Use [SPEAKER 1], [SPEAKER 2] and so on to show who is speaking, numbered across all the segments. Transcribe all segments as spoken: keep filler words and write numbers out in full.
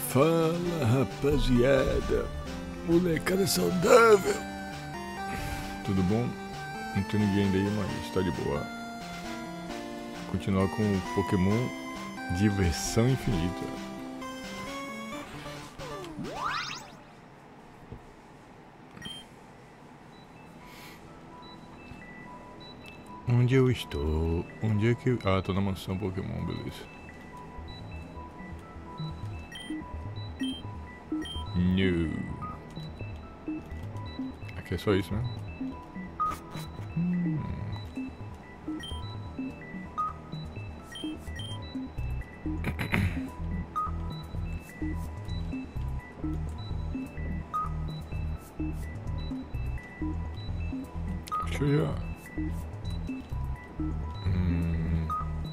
[SPEAKER 1] Fala, rapaziada, molecada saudável. Tudo bom? Não tem ninguém ainda aí, mas tá de boa. Continuar com o Pokémon Diversão Infinita. Onde eu estou? Onde é que... Ah, tô na mansão Pokémon, beleza. No. Aqui é só isso, né? Hum. Acho que já. Hum.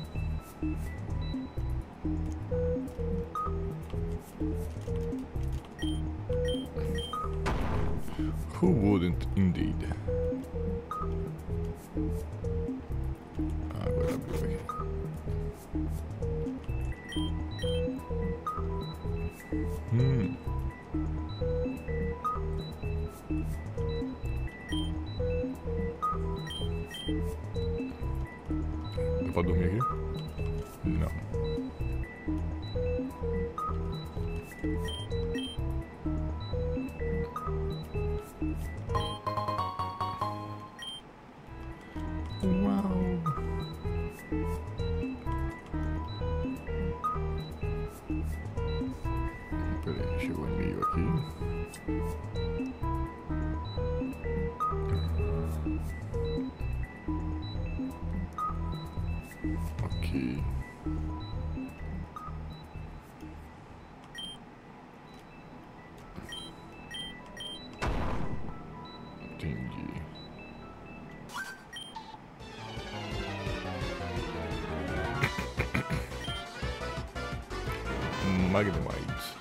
[SPEAKER 1] Who wouldn't, indeed? Agora abriu aqui. Hum. Dá pra dormir aqui? Não. Uau! Peraí, chegou o e-mail aqui. Ok. Entendi. Magnemite.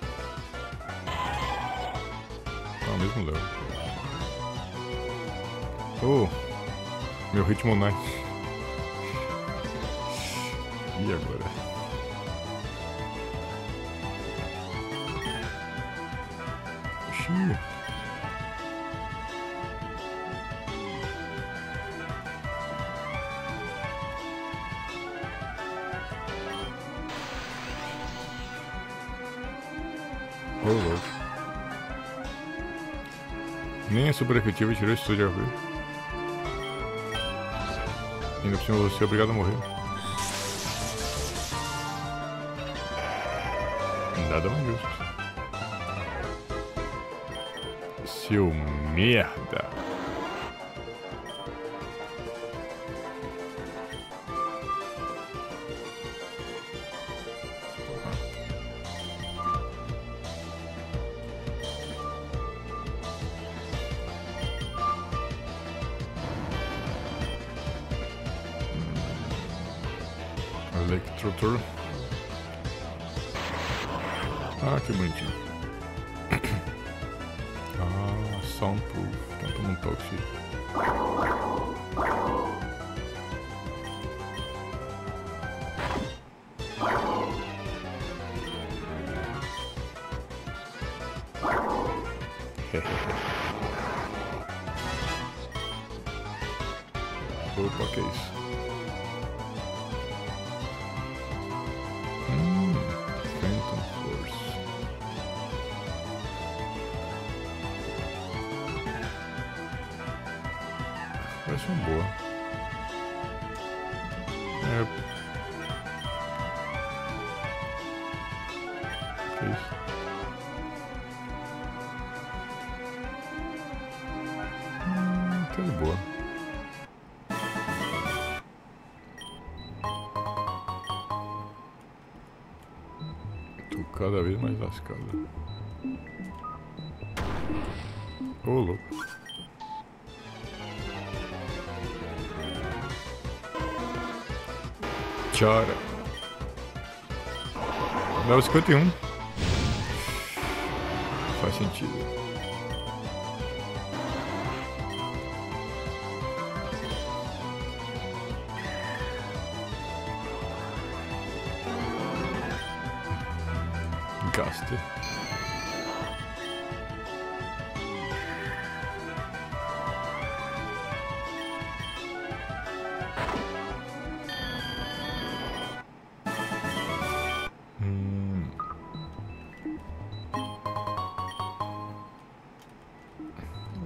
[SPEAKER 1] Ah, mesmo Léo. Oh, meu ritmo night. E agora? Xiii. Oh, louco. Nem a super efetiva tirou isso tudo de árvore. Ainda por cima você é obrigado a morrer. Nada mais justo. Seu merda. Electrotor. Ah, que bonitinho. Ah, soundproof. Então toma um toque. Opa, que é isso? Parece uma boa. É. Que isso? Hum, tá de boa. Tô cada vez mais lascado. Ô, louco. Chora. Level cinquenta e um. Faz sentido. Gaster.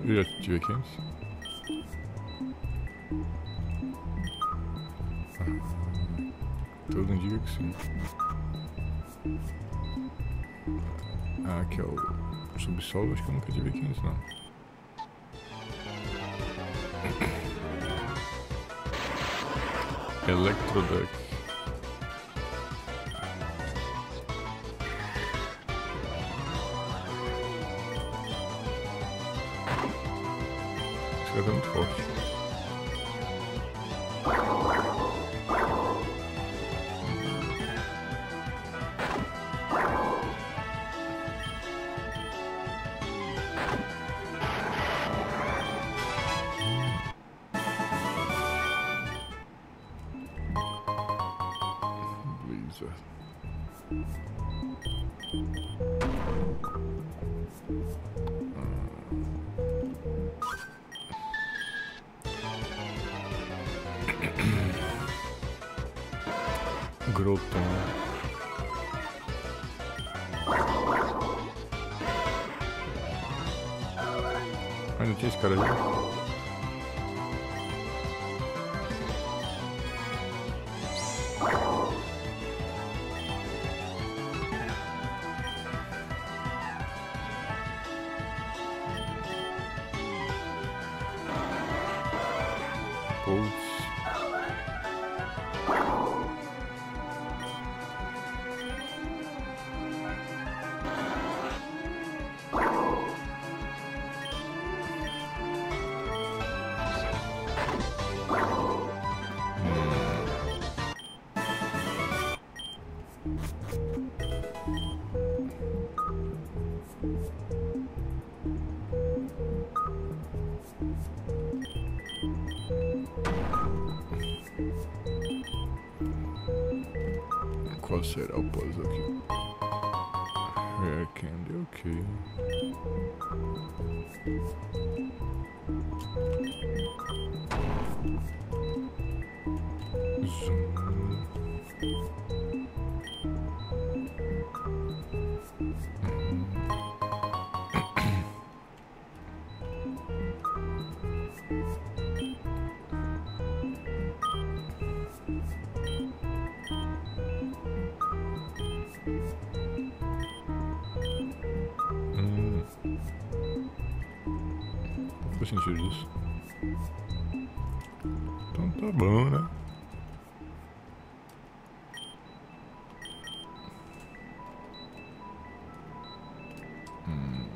[SPEAKER 1] Eu já tive aqui antes. Ah, tudo indica que sim. Ah, aqui é o subsolo, acho que eu nunca tive aqui antes, não. Electroduct. Esse cara tá muito forte. Groton. Ainda tinha esse cara ali. Putz. Qual será o puzzle aqui? Rare Candy, ok. Zoom. Hum. Faz sentido isso. Então tá bom, né? Hum.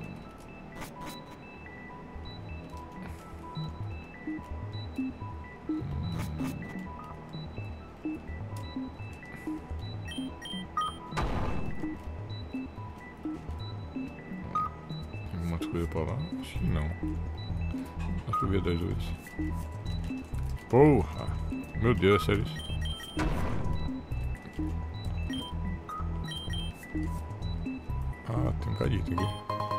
[SPEAKER 1] Alguma coisa pra lá? Acho que não. Acho que eu vi das duas. Porra! Meu Deus, é sério isso? Ah, tem um cadito aqui.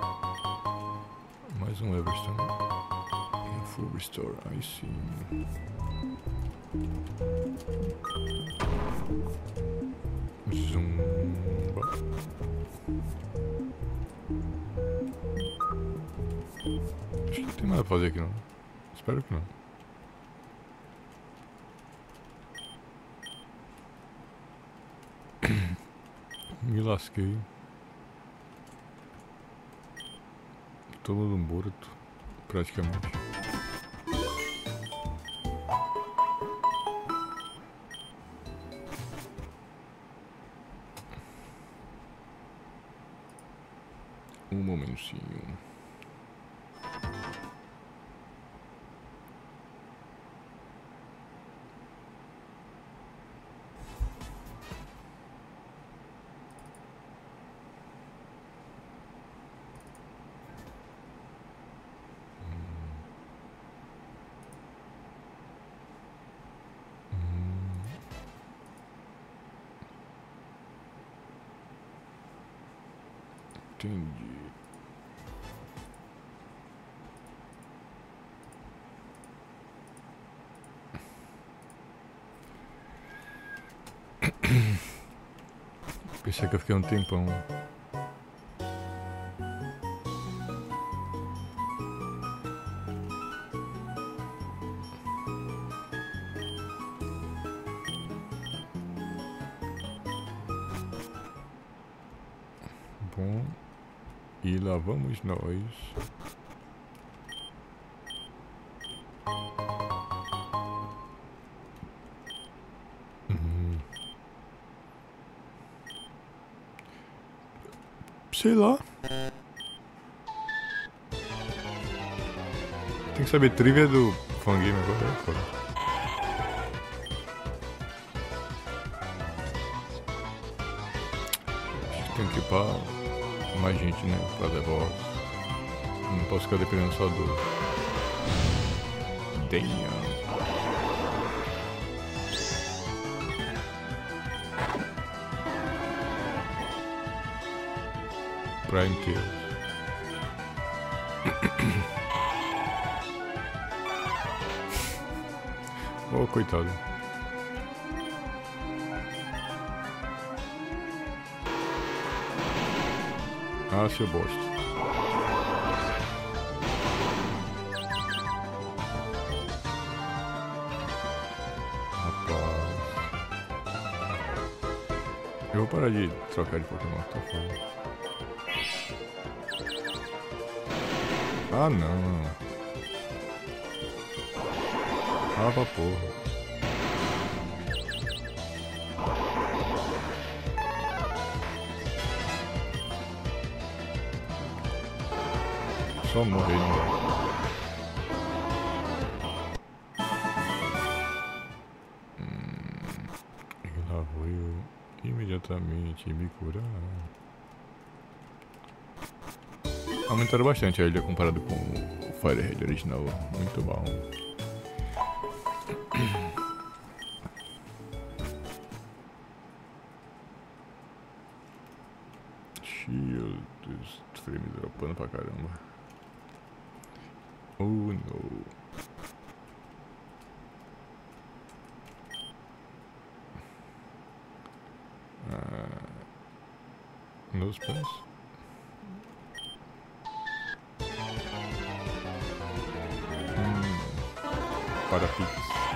[SPEAKER 1] Mais um Everstone. Full Restore, aí sim. Zumba. Acho que não tem nada pra fazer aqui não. Espero que não. Me lasquei. Todo mundo morto, praticamente. Um momentinho. Entendi. Pensei que eu fiquei um tempão. bom. E lá vamos nós. Hum. Sei lá. Tem que saber trivia do Fangame agora, é foda. Tem que equipar mais gente, né, pra levar. Não posso ficar dependendo só do... Damn. Prime Tails. Oh, coitado. Ah, seu bosta. Rapaz. Eu vou parar de trocar de Pokémon, tá foda. Ah, não. Ah, pra porra. Só morrer, não. Hum, e lá vou eu imediatamente me curar. Aumentaram bastante a ilha comparado com o Firehead original. Muito bom. Shield dos frames dropando pra caramba. Oh no. Ah, nos pés. Hum, para Pix.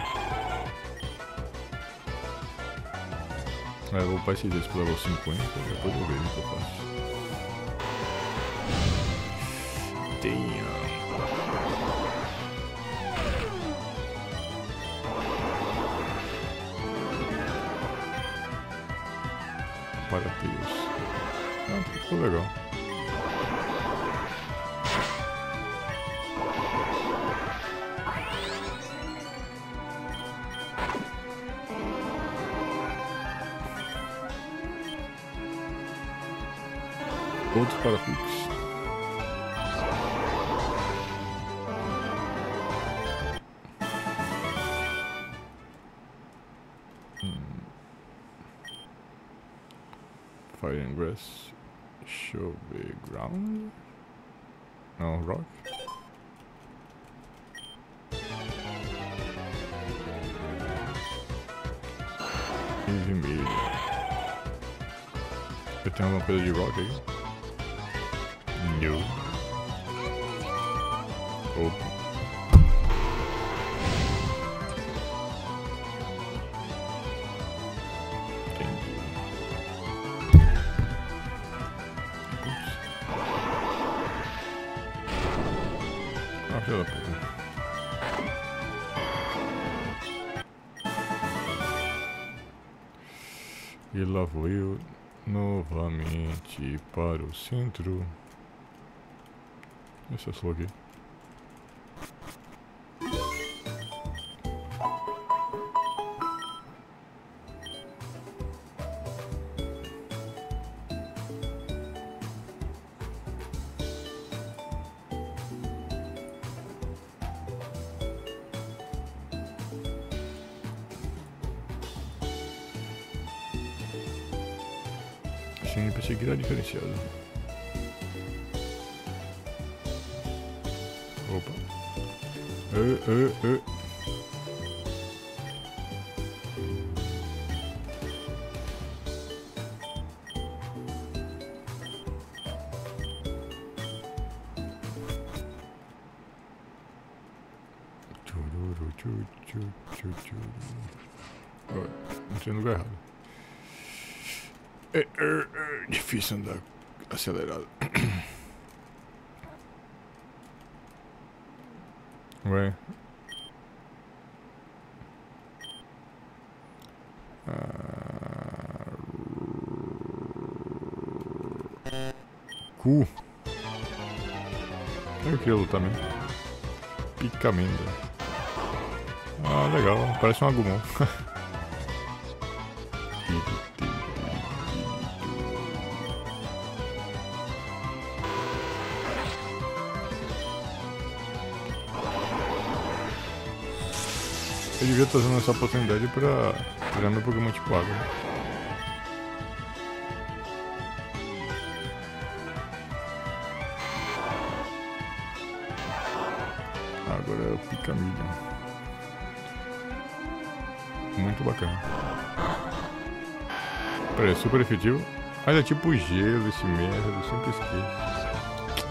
[SPEAKER 1] Ah, eu vou upar esses dois pro level cinquenta, depois eu vejo o que eu faço. Damn. Para Deus. Ah, ficou legal. Outros Parapix. Hum. Fire and Grass. Deixa eu ver. Ground? Não, Rock. Easy Medium. Eu tenho alguma coisa de Rock aí? Não. Opa. Entendi. Putz. Ah, filha da puta. E lá vou eu novamente para o centro. Esse é só aqui. Sim, pensei que era diferenciado. Opa. Uh, uh, uh. Chururu, chu, chu, chu, chu. Agora, entrei no lugar errado. É, é, é difícil andar acelerado. Ué. Ah... Cu. Eu queria lutar mesmo. Picamenda. Ah, legal. Parece um Agumon. Eu devia estar usando essa oportunidade pra tirar meu Pokémon tipo água. Agora é o Picamilho. Muito bacana. Pera, é super efetivo. Mas é tipo gelo esse merda, eu sempre esqueço.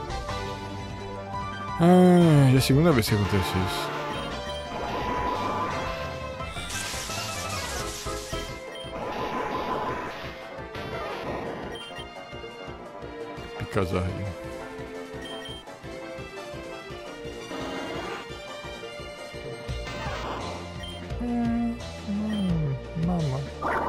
[SPEAKER 1] Ah, já é a segunda vez que acontece isso. Picazardi. Hum, hum, mama.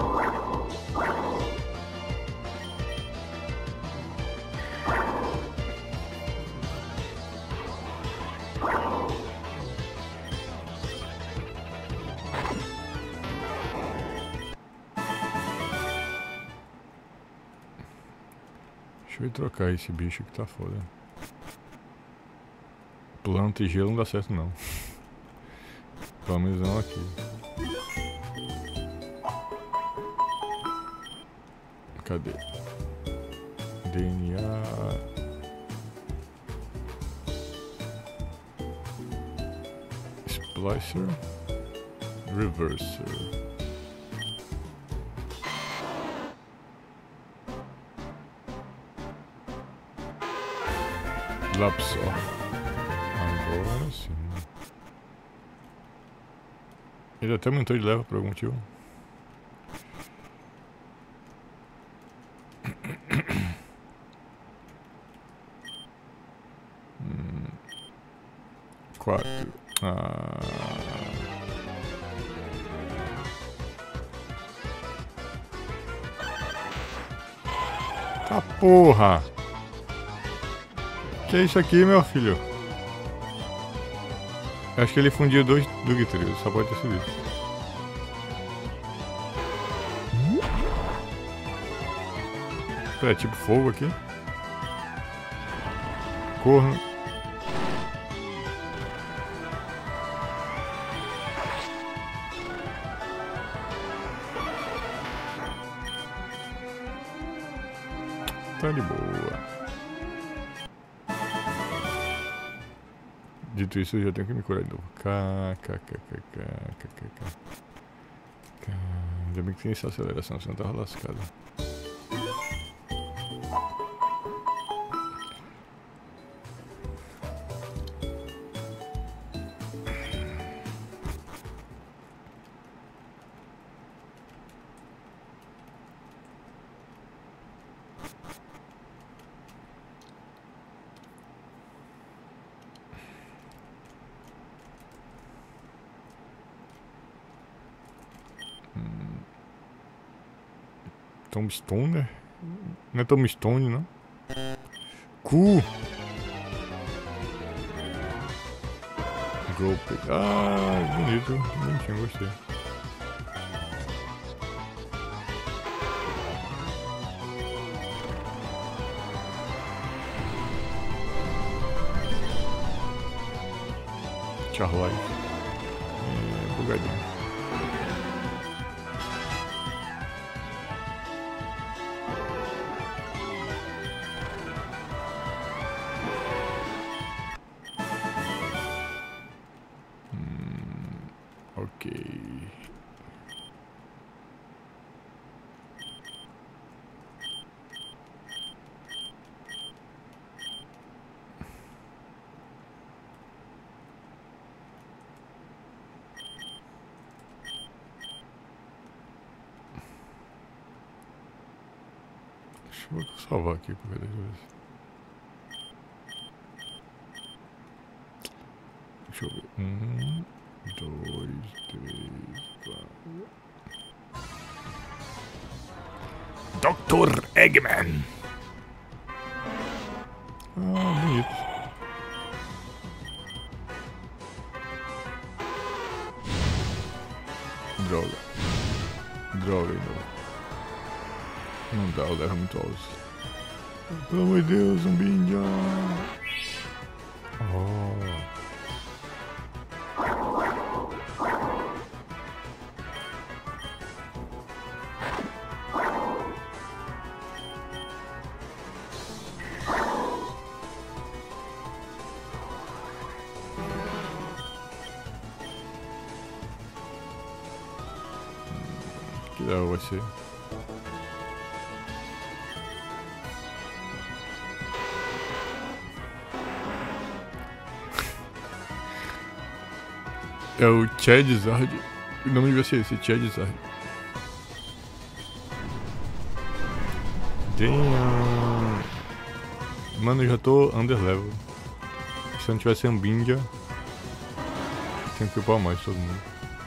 [SPEAKER 1] Deixa eu ir trocar esse bicho que tá foda. Planta e gelo não dá certo não. Pelo menos não aqui. Cadê? D N A. Splicer. Reverser. Lapsó. Agora sim. Ele até aumentou de level por algum motivo. hum. Quatro. Ah. Tá porra! Que é isso aqui, meu filho? Eu acho que ele fundiu dois Dugtrio, só pode ter sido isso. Espera, é tipo fogo aqui? Corno. Tá de boa. Dito isso, eu já tenho que me curar de novo. Kkkkkkkk. Ainda bem que tem essa aceleração, senão tava lascado. Tombstone, né? Não é Tombstone, não? Cu! Golpe. Ah, bonito. Bonitinho, gostei. Charlize. É, bugadinho. Ok. eu salvar aqui porque deixa eu ver. Um, dois, três, quatro. doutor Eggman! Ah, bonito. Droga. Droga, não. Não dá, o level é muito alto. Pelo amor de Deus, um binja! Oh. Que da hora vai ser. É o Charizard. O nome devia ser esse, Charizard. Damn. Mano, eu já tô under level. Se eu não tivesse Ambinja, tenho que upar mais todo mundo.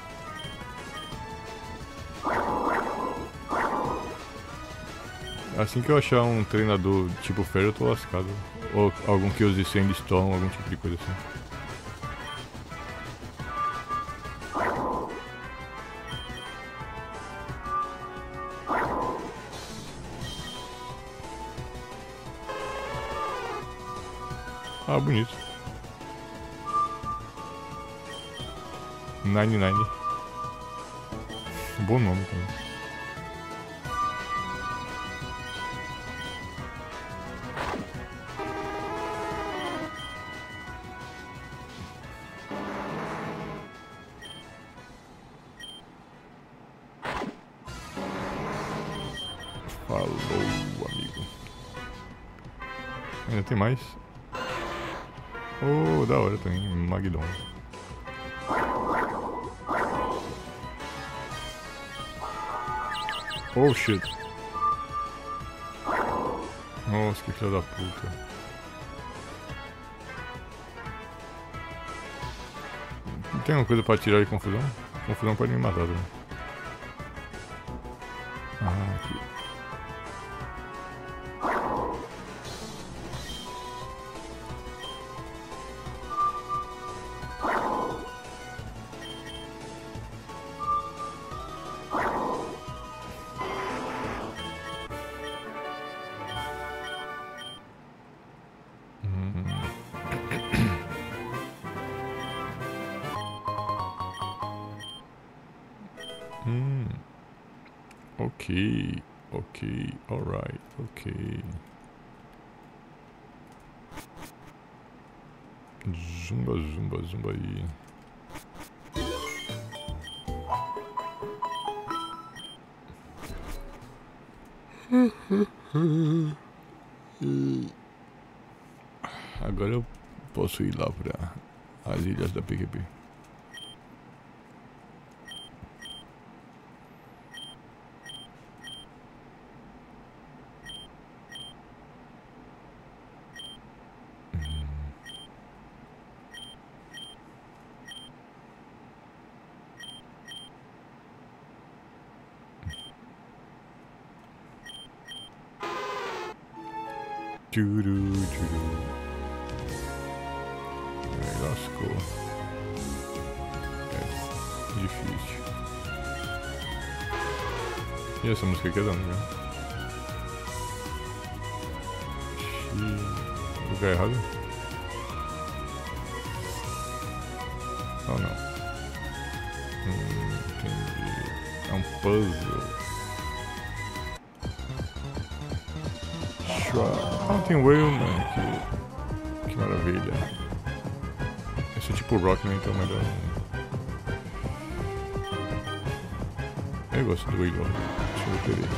[SPEAKER 1] Assim que eu achar um treinador tipo Fera, eu tô lascado. Ou algum que use Sandstorm, algum tipo de coisa assim. Ah, bonito. Nine Nine. Bom nome também. Falou, amigo. Ainda tem mais? Oh, da hora também, Magdon. Oh shit. Nossa, que filha da puta. Não tem uma coisa pra tirar de confusão? Confusão pode me matar também. Ah, aqui. Hum. Ok, ok, alright, ok. Zumba, zumba, zumba aí. Agora eu posso ir lá para as ilhas da P Q P. Tchuru, tchuru. Aí lascou. É difícil. E essa música aqui é da onde? Xiii. Lugar errado? Oh não. Hum, entendi. É um puzzle. Ah, tem Whaleman, que, que maravilha. Esse é tipo Rockman, então melhor. Eu gosto do Whale. Deixa eu ver ele.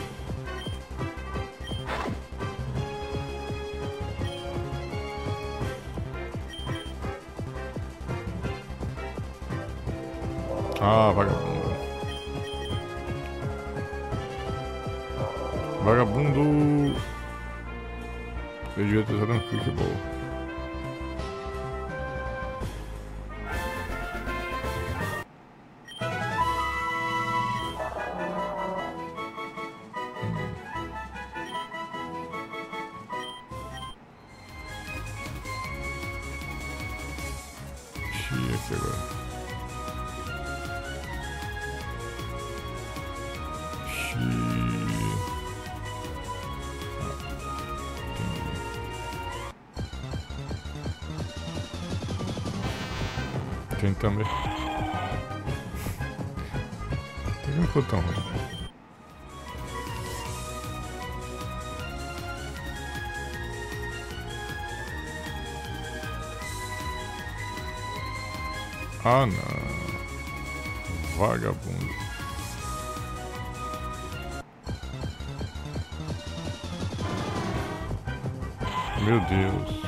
[SPEAKER 1] Ah, vagabundo. Vagabundo. Eu devia ter usado um quick ball. Ixi, aqui agora. Tem também. Tem um botão ruim. Ah não. Vagabundo. Meu Deus.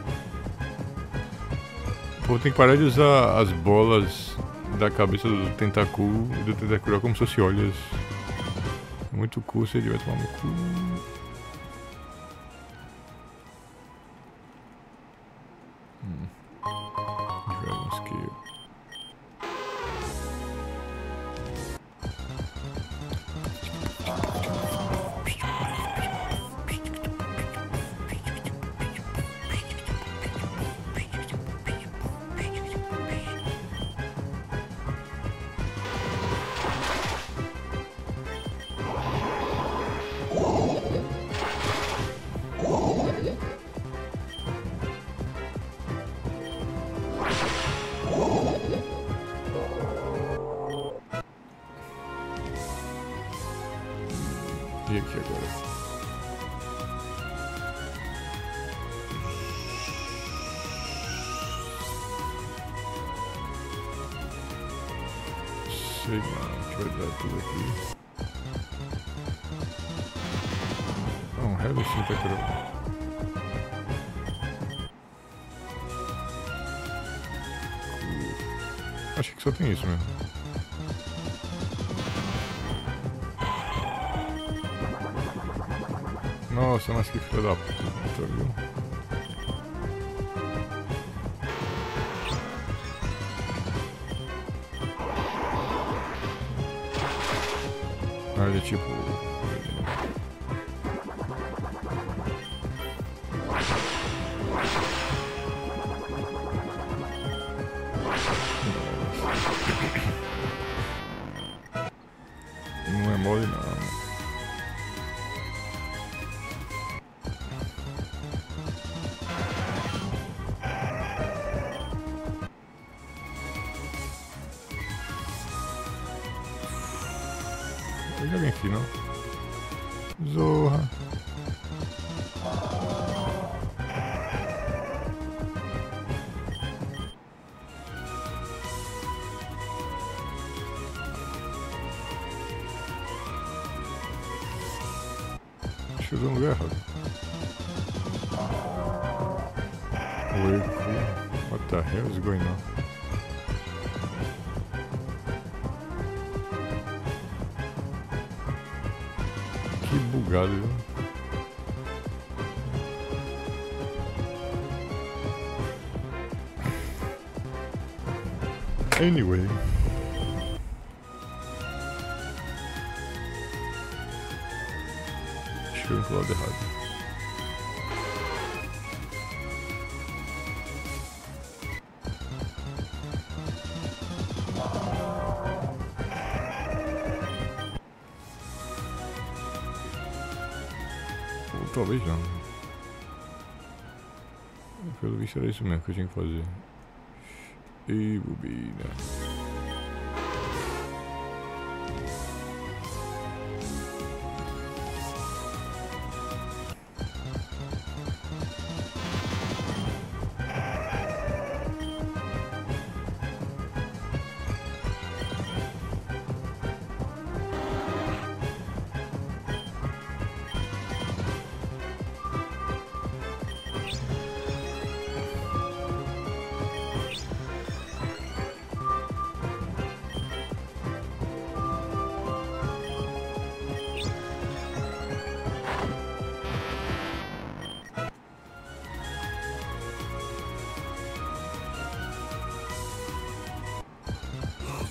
[SPEAKER 1] Pô, tem que parar de usar as bolas da cabeça do Tentacool e do Tentacruel como se fosse olhos. É muito cool se ele vai tomar no cu. Hum. Dragon Scale. E aqui agora? Sei não, que vai dar tudo aqui. Não, Heavy Tentacruel. Acho que só tem isso mesmo. Nossa, mas que filho da puta, viu? Ah, ele é tipo... Não é mole não. Tem alguém aqui, não? Zorra. Acho que eu tô no lugar errado. Oi, what the hell is going on? Que bugado, viu? Anyway. Acho que eu vim pro lado errado. Ou talvez não. Pelo visto era isso mesmo que eu tinha que fazer. E bobina.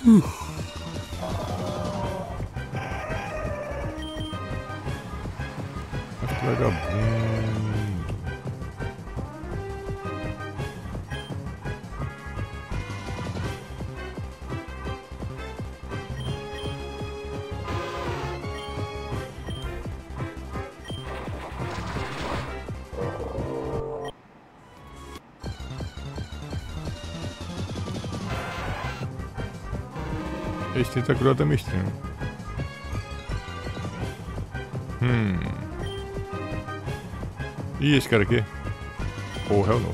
[SPEAKER 1] Mas que vagabundo. Esse tentacruel tá meio estranho. Hum. E esse cara aqui? Oh, hell no.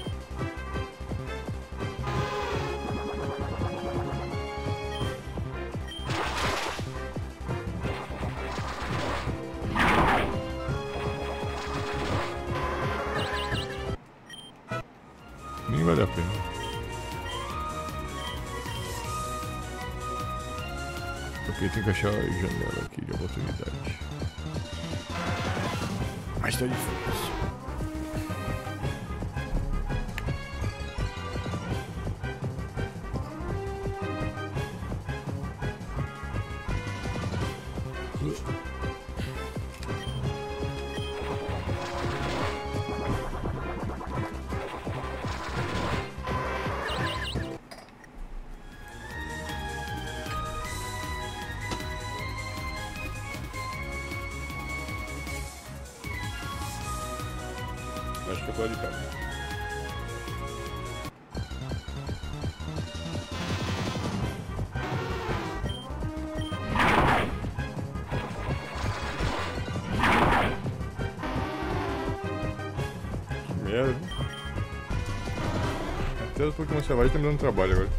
[SPEAKER 1] Nem vale a pena. Porque tem que achar a janela aqui de oportunidade. Mas tá difícil. Acho que eu tô de casa. Que merda. Até os Pokémon selvagens tá me dando trabalho agora.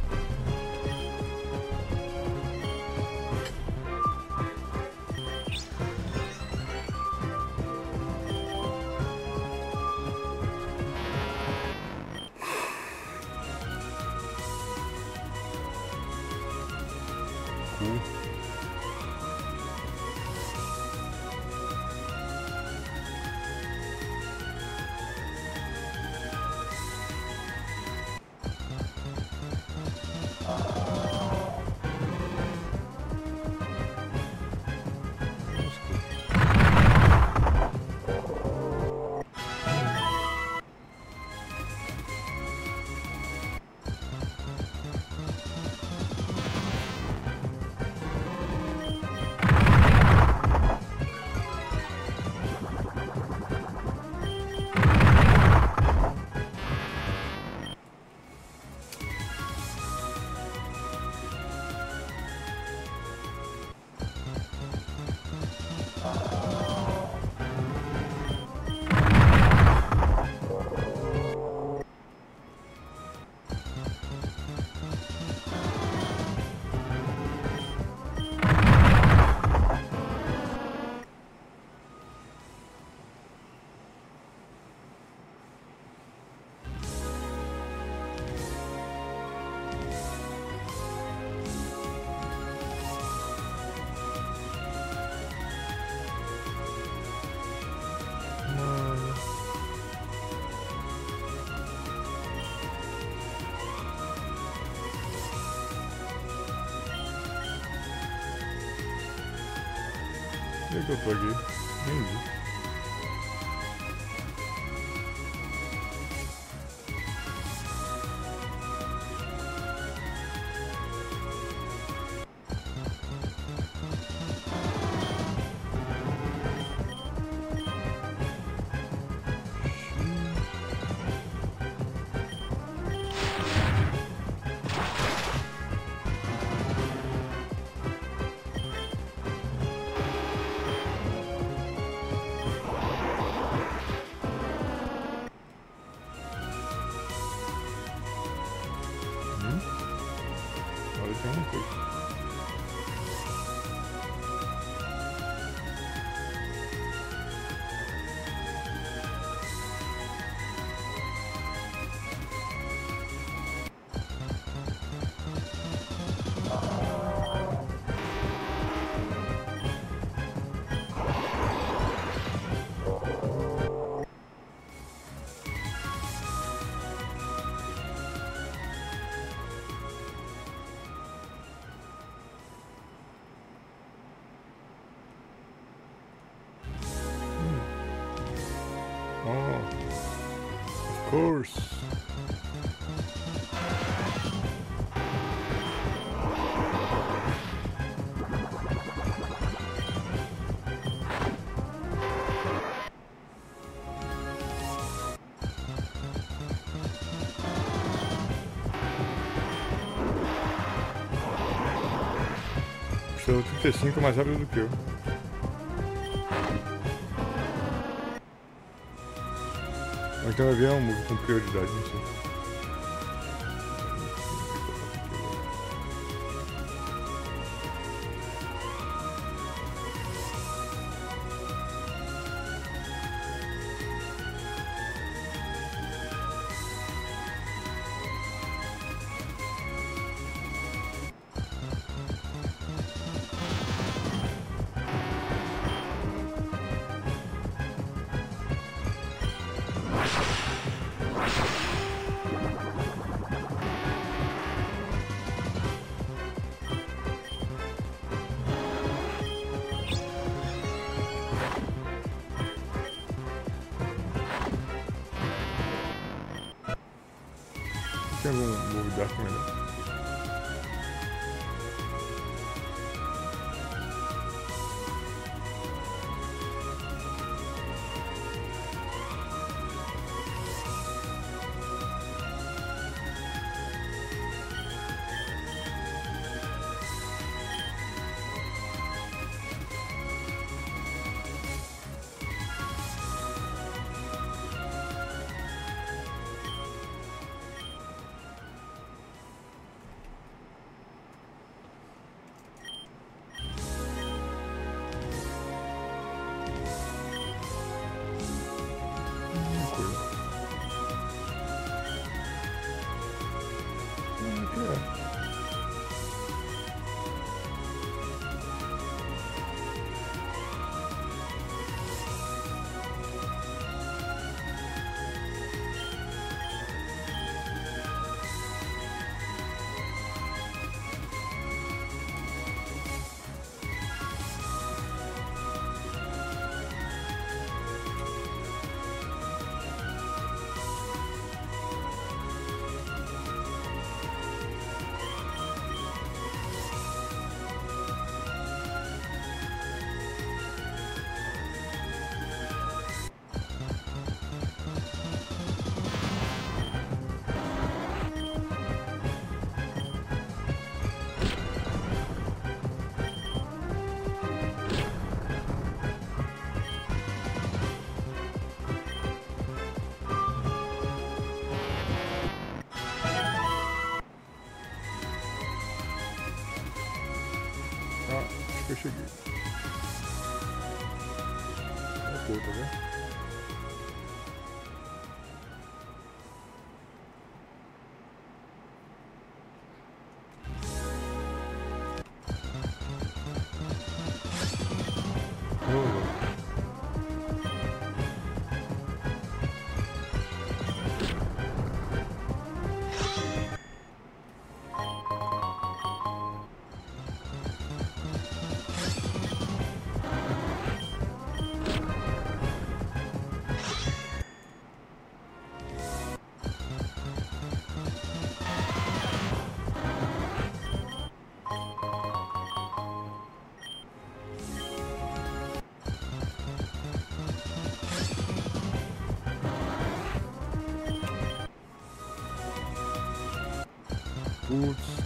[SPEAKER 1] Onde é que eu tô aqui? Nem vi. Olha, tem uma coisa. Force. Sou trinta e cinco mais rápido do que eu. Ou então vai vir um move com prioridade, não sei. Tem algum move dark melhor? Eu cheguei. Pô, tá vendo? Putz.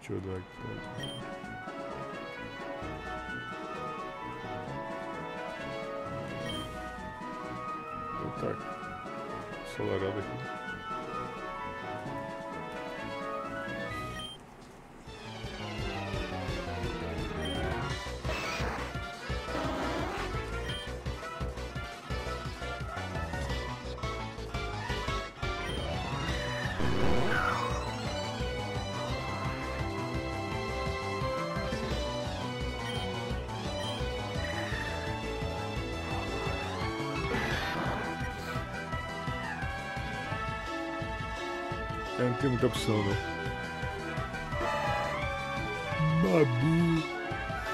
[SPEAKER 1] Deixa eu dar aqui. Vou botar solarado aqui. Não tem muita opção, né? Babu.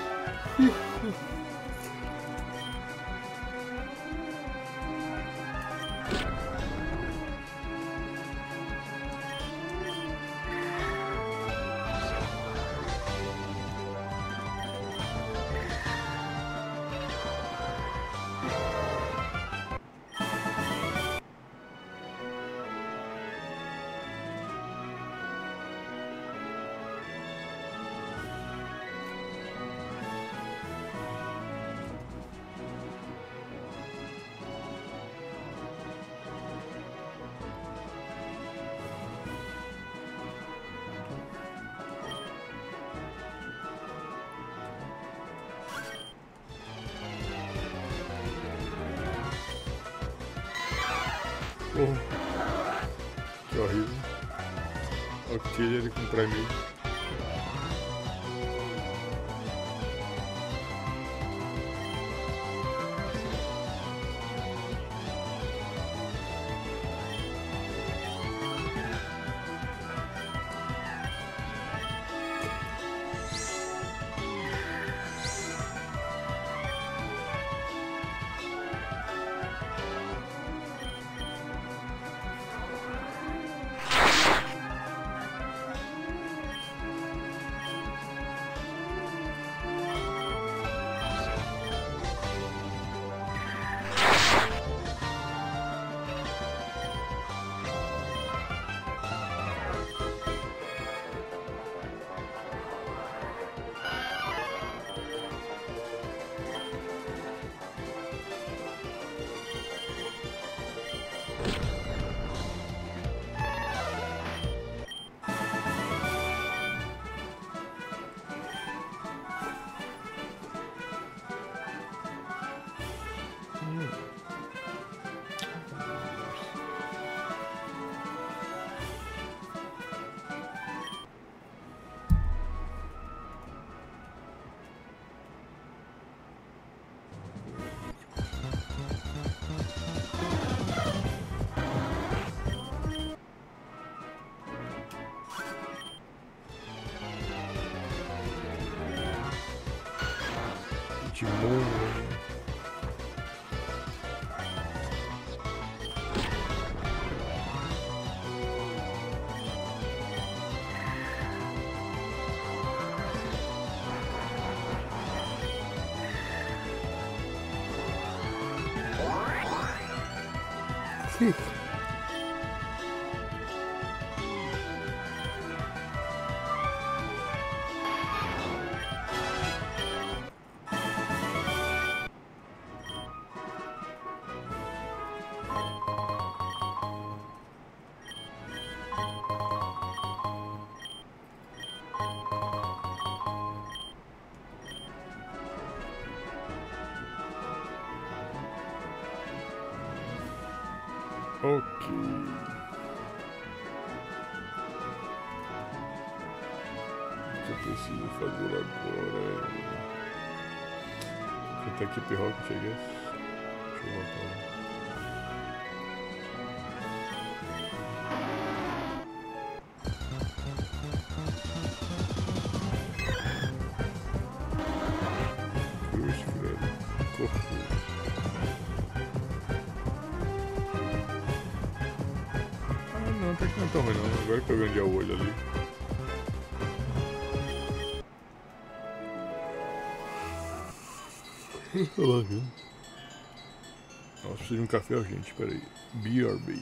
[SPEAKER 1] Oh, que horrível. Ok, ele com Prime. Timon. Ok. O que eu preciso fazer agora é... Tentar aqui o Rocket, I guess. Deixa eu voltar. Até que não é tão ruim não, agora que eu ganhei o olho ali. Nossa, preciso de um café urgente, peraí. B R B.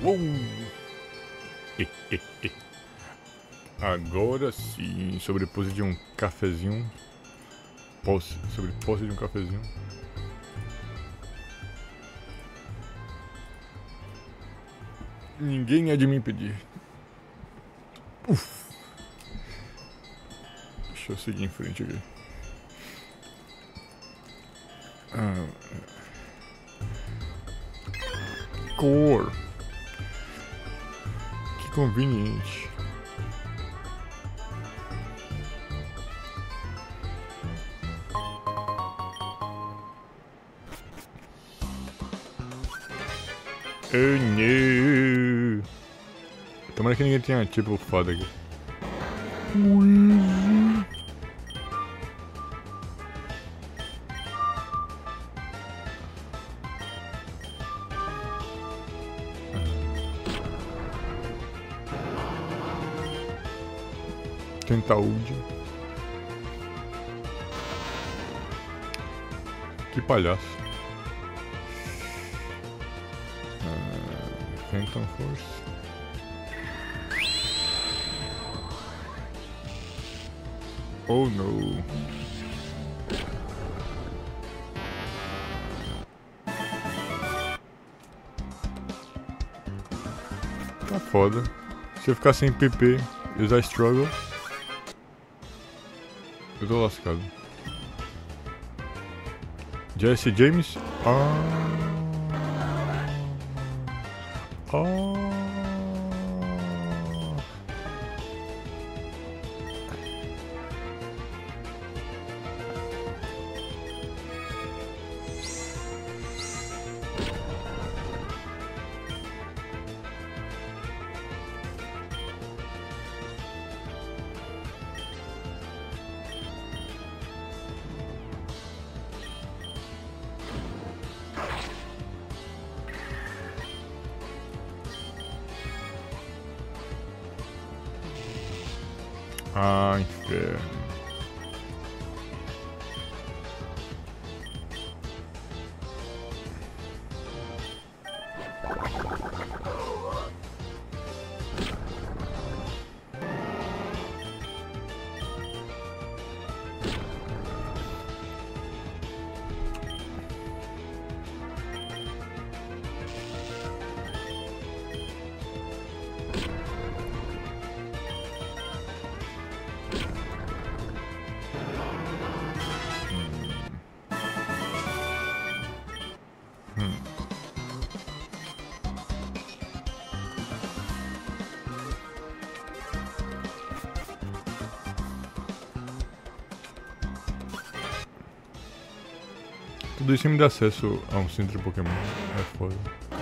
[SPEAKER 1] Uou. Agora sim, sobre pose de um cafezinho. Pose, sobre pose de um cafezinho. Ninguém é de me impedir. Uf. Deixa eu seguir em frente aqui. Ah. Cor. Que conveniente. Oh não. Tomara que ninguém tenha tipo foda aqui. Tentaúde. Que palhaço. Ah, Phantom Force. Oh no. Tá foda. Se eu ficar sem P P e usar Struggle, eu tô lascado. Jesse James. Ah. Ah. Ah, inferno. Tudo isso me dá acesso a um centro de Pokémon. É foda.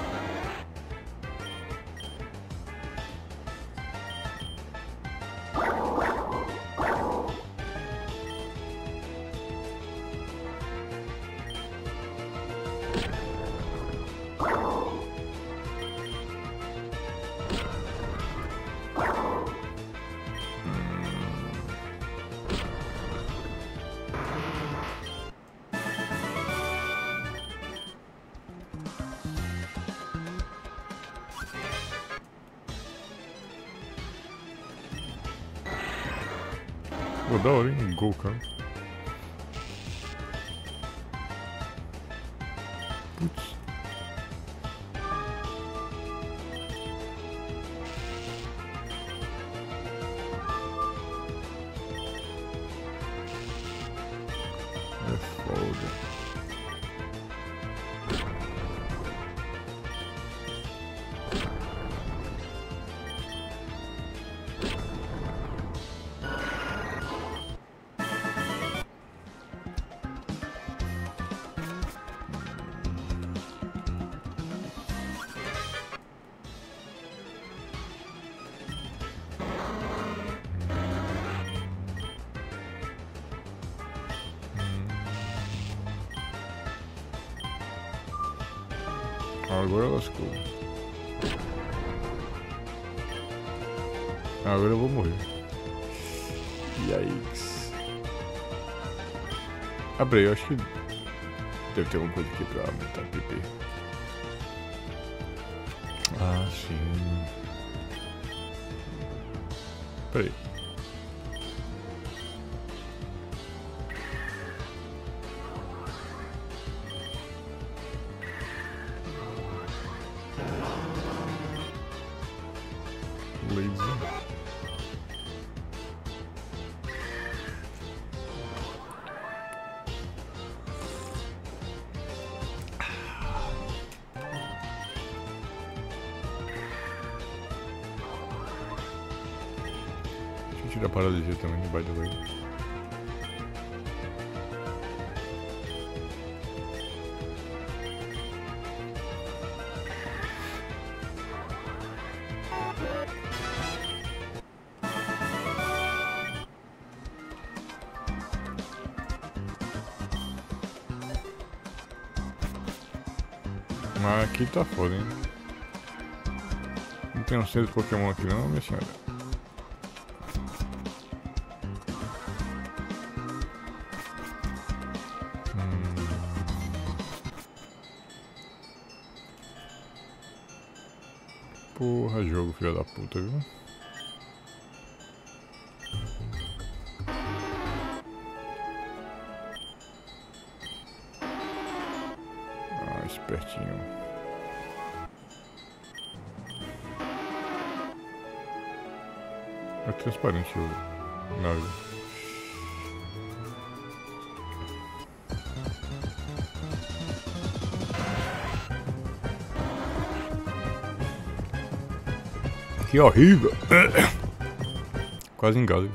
[SPEAKER 1] Pô, da hora, hein? Gol, cara. Putz. É foda. Agora lascou. Agora eu vou morrer. Yikes. Ah, peraí, eu acho que deve ter alguma coisa aqui pra aumentar o P P. Ah, sim. Peraí. Laser. Deixa eu tirar a paralisia também, by the way. Mas aqui tá foda, hein? Não tem um centro de Pokémon aqui não, minha senhora. Hum. Porra, jogo, filha da puta, viu? Ah, espertinho. É transparente o nave. Que horrível! Quase engasgo.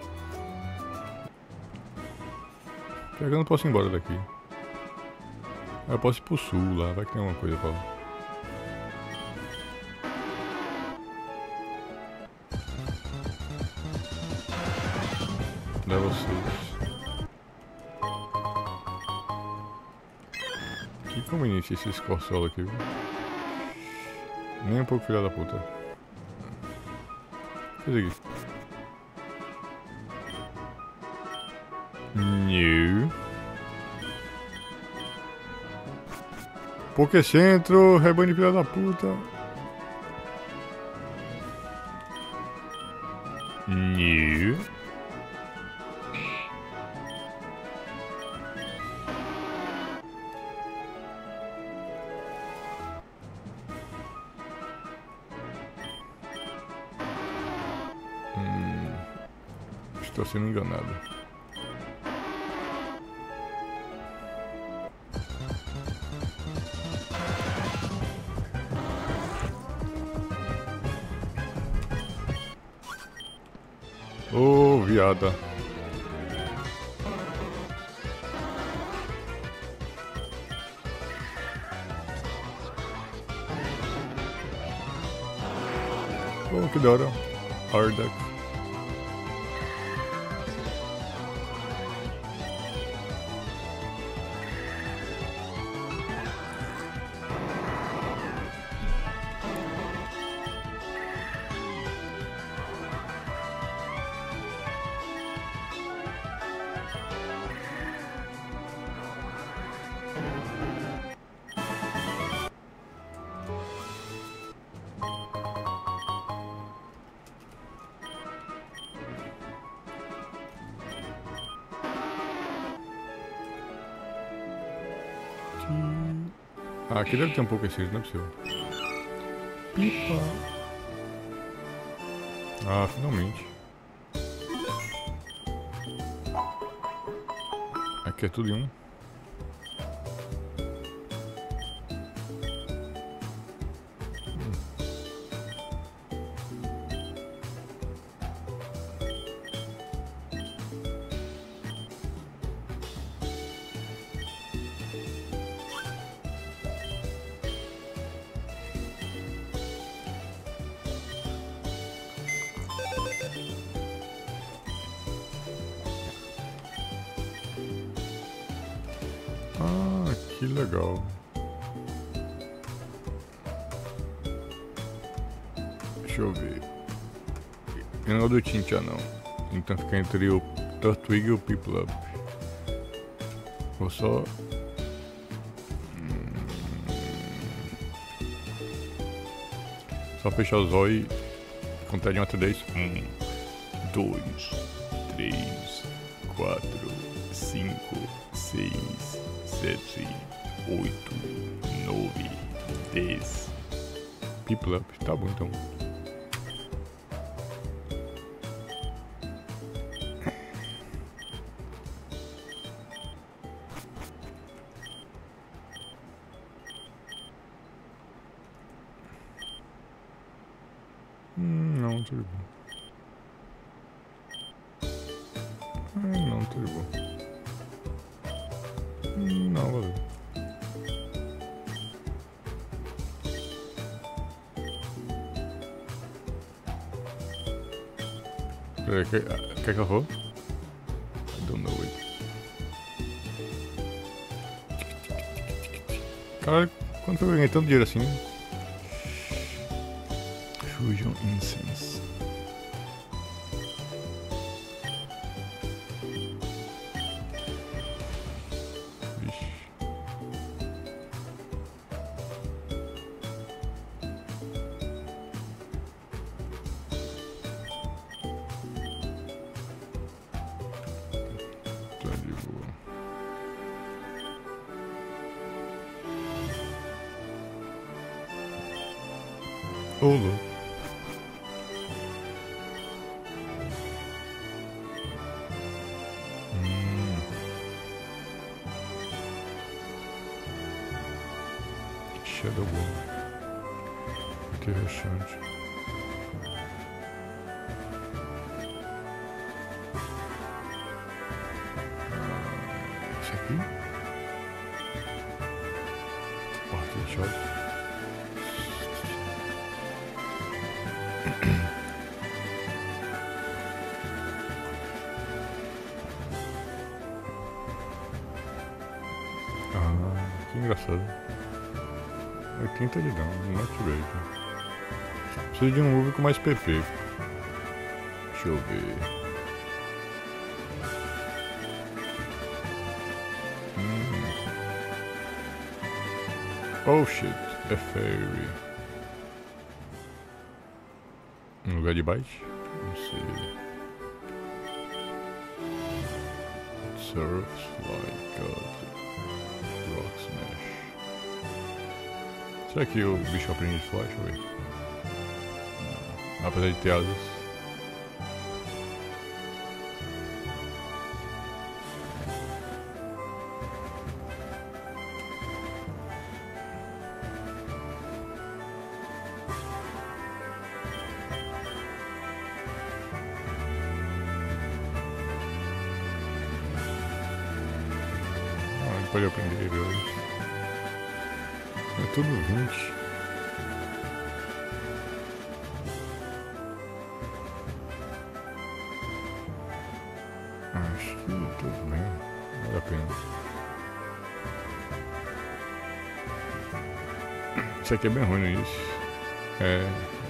[SPEAKER 1] Pior que eu não posso ir embora daqui. Eu posso ir pro sul lá, vai que tem alguma coisa pra lá. Level seis. Que conveniente esse escorçolo aqui, viu? Nem um pouco filha da puta. Faz aqui. New. Pokécentro, rebanho de filha da puta. New. Hum, estou sendo enganado. Ô, oh, viada. Oh, que da hora. Ardak. Ah, aqui deve ter um pouco esse, não é possível. Pipa. Ah, finalmente. Aqui é tudo em um. Ah, que legal. Deixa eu ver. Eu não é do Tintia não. Então fica entre o Turtwig e o Piplup. Vou só... Hum... Só fechar os olhos e contar de um até dez. Um, dois, três, quatro, cinco, seis, sete, oito, nove, dez. People up, tá bom então. Hum, não, tudo bom. Hum, não, tudo bom. Hum, não, valeu. Peraí, quer, quer que eu vou? I don't know it. Caralho, quando foi que eu ganhei tanto dinheiro assim? Fusion Incense. Vixe. Tá de boa. Ô, louco. Shadow Ball. Interessante. Esse aqui? Party Shot. Ah, que engraçado. oitenta de dano, não ativei aqui. Preciso de um move com mais P P. Deixa eu ver. Hum. Oh shit, é Fairy. No lugar de bite? Não sei. Surf, Fly, God, Rock Smash. Será que o bicho aprende de flash? Deixa eu ver. Não. Apesar de ter asas. Ah, ele pode aprender hoje. É tudo vinte. Acho que tudo bem. Vale a pena. Isso aqui é bem ruim no início. É.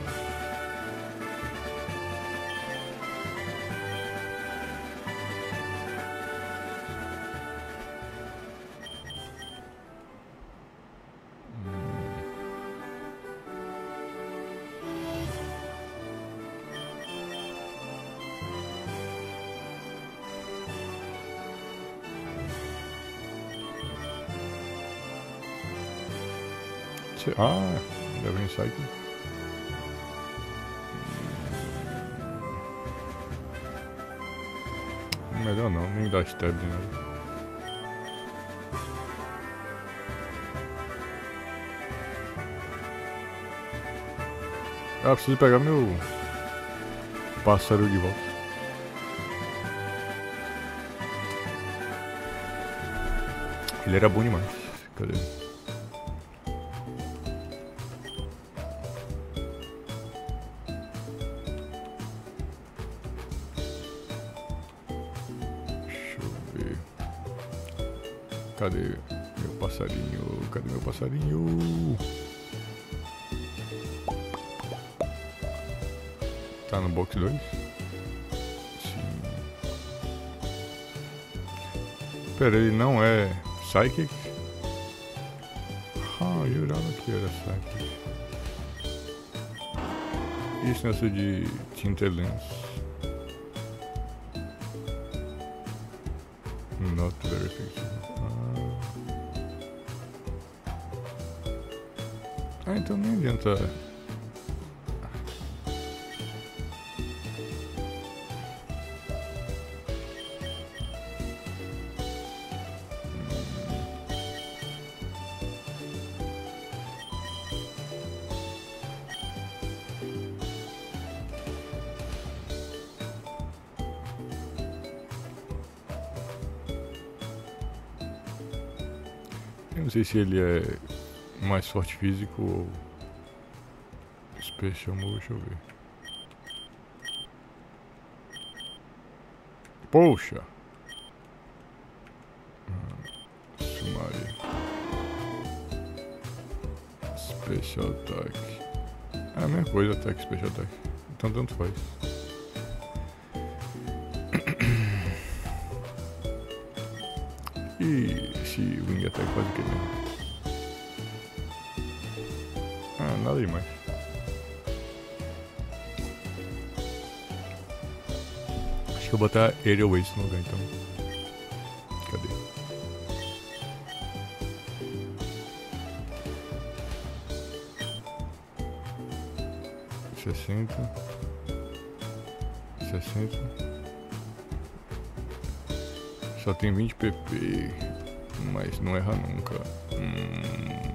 [SPEAKER 1] Ah, Devil Psychic. Melhor não, nem dá stab de nada. Ah, preciso pegar meu pássaro de volta. Ele era bom demais. Cadê ele? Cadê meu passarinho? Cadê meu passarinho? Tá no box dois? Sim. Pera, ele não é Psychic? Ah, eu jurava que era Psychic. E esse negócio de Tintelens? Not very effective. Ah. ah, então nem adianta. Eu não sei se ele é mais forte físico ou special move, deixa eu ver. Poxa! Ah, Sumari. Special attack. É a mesma coisa, attack, special attack. Então tanto faz. E esse wing attack faz o que mesmo? Ah, nada demais. Acho que eu vou botar Aerial Waste no lugar então. Cadê? sessenta. sessenta. Só tem vinte P P, mas não erra nunca. Hum.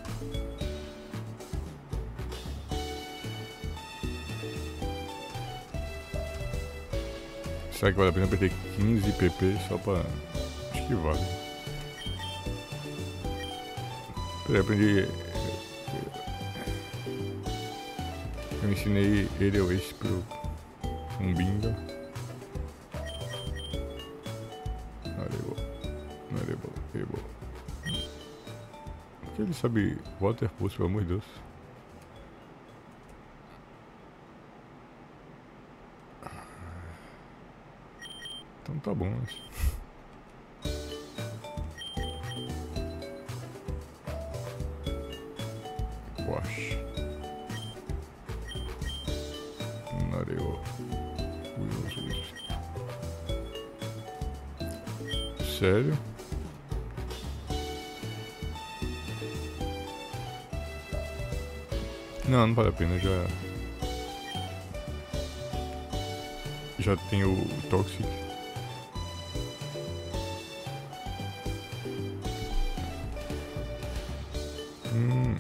[SPEAKER 1] Será que vale a pena perder quinze P P só pra... Acho que vale. Peraí, aprendi... Eu ensinei ele esse pro Umbinga. Porque ele sabe Water Pulse, pelo amor de Deus. Então tá bom, mas... Wash. Nareo. Sério? Não, não vale a pena, já... Já tem o Toxic. Hum...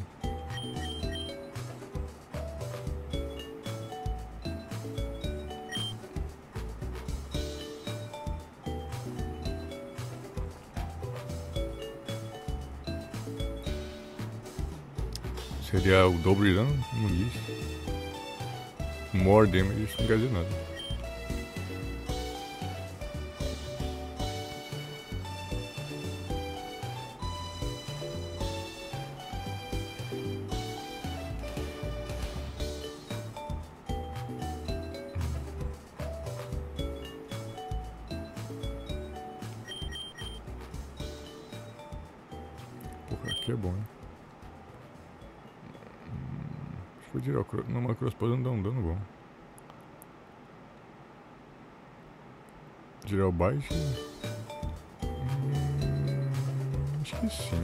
[SPEAKER 1] Seria o dobro de dano? Não diz. More damage, isso não quer dizer nada. Porra, aqui é bom, hein? Vou tirar o cross... Não, mas o crossbow não dá um dano bom. Tirar o bite? Hum, acho que sim.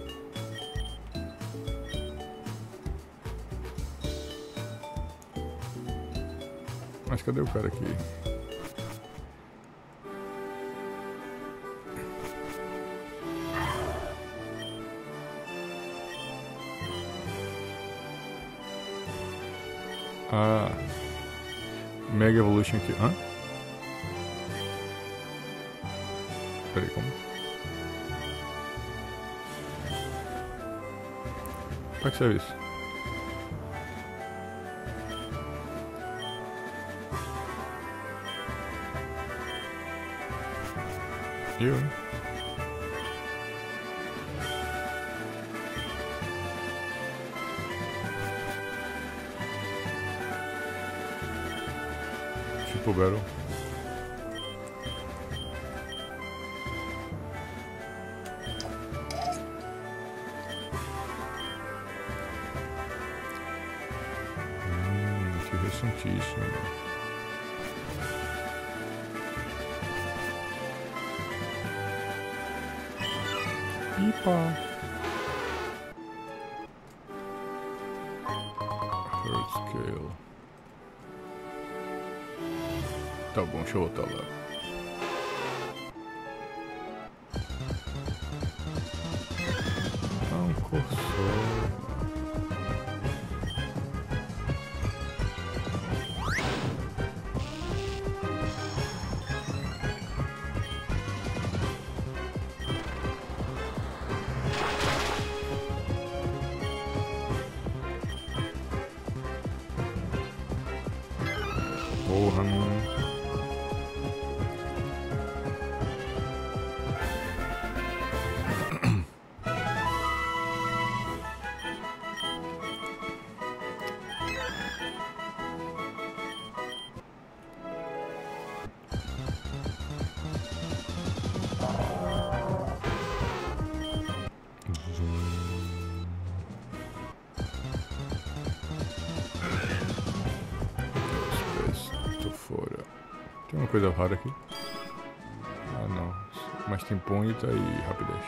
[SPEAKER 1] Mas cadê o cara aqui? Ah, Mega Evolution aqui. Hã? Peraí, como? Como é que serve isso? Eu, hein? Tipo Battle. Hum, deixa eu ver interessantíssimo. Ipa. Hurt Scale. Tá bom, deixa eu voltar lá. Ah, um corso. Porra, meu. Tem uma coisa rara aqui. Ah, não. Mas tem ponta e rapidez.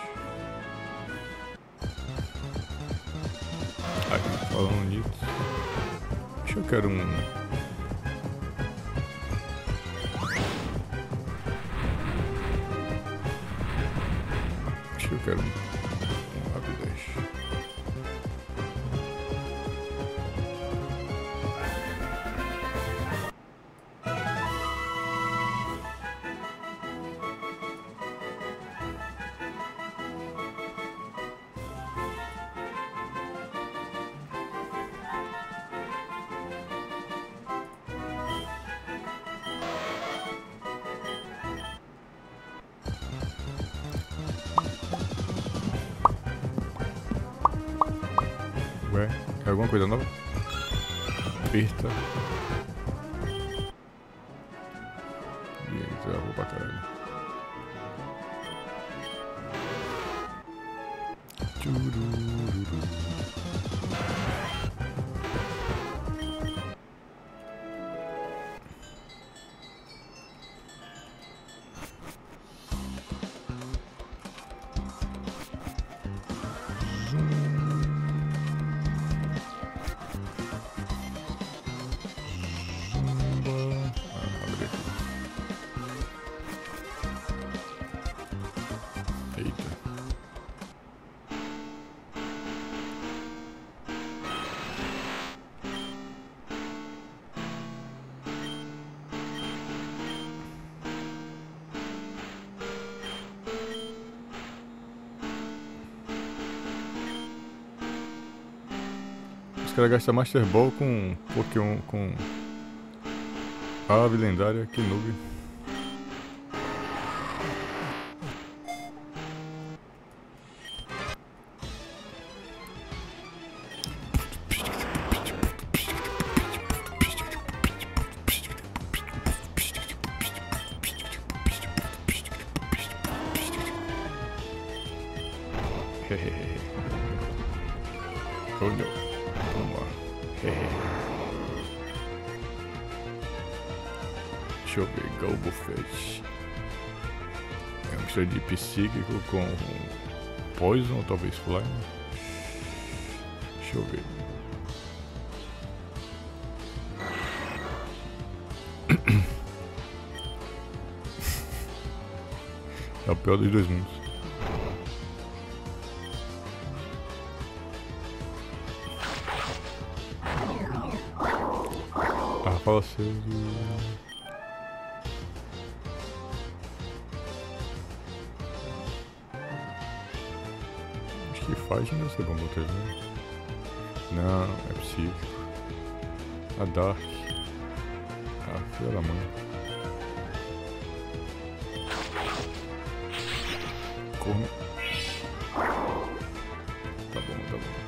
[SPEAKER 1] Aqui, falando nisso. Acho que eu quero um... Acho que eu quero um, um rapidez. Ué, é alguma coisa nova? Aperta. E aí, travou pra caralho. Tchurururu. Os caras gastam Master Ball com Pokémon, com ave lendária, que noob. Hehehe. Oh não. Vamos lá. Deixa eu ver. Galbofet. É uma mistura de psíquico com Poison ou talvez Fly. Deixa eu ver. É o pior dos dois mundos. Ah, fala sério. Acho que faz, não sei como botar, né? Não, é possível. A Dark. Ah, filha da mãe. Corno. Tá bom, tá bom.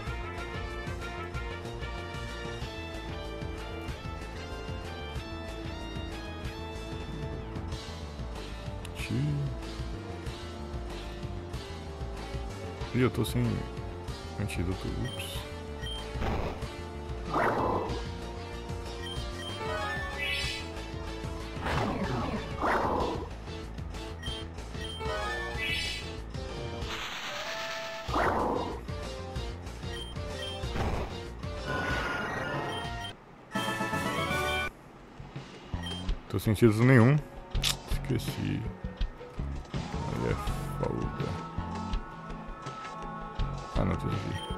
[SPEAKER 1] E eu tô sem antídoto. Ups. Tô sem título nenhum. Esqueci. Olha, é folga. Ah, não, tô aqui.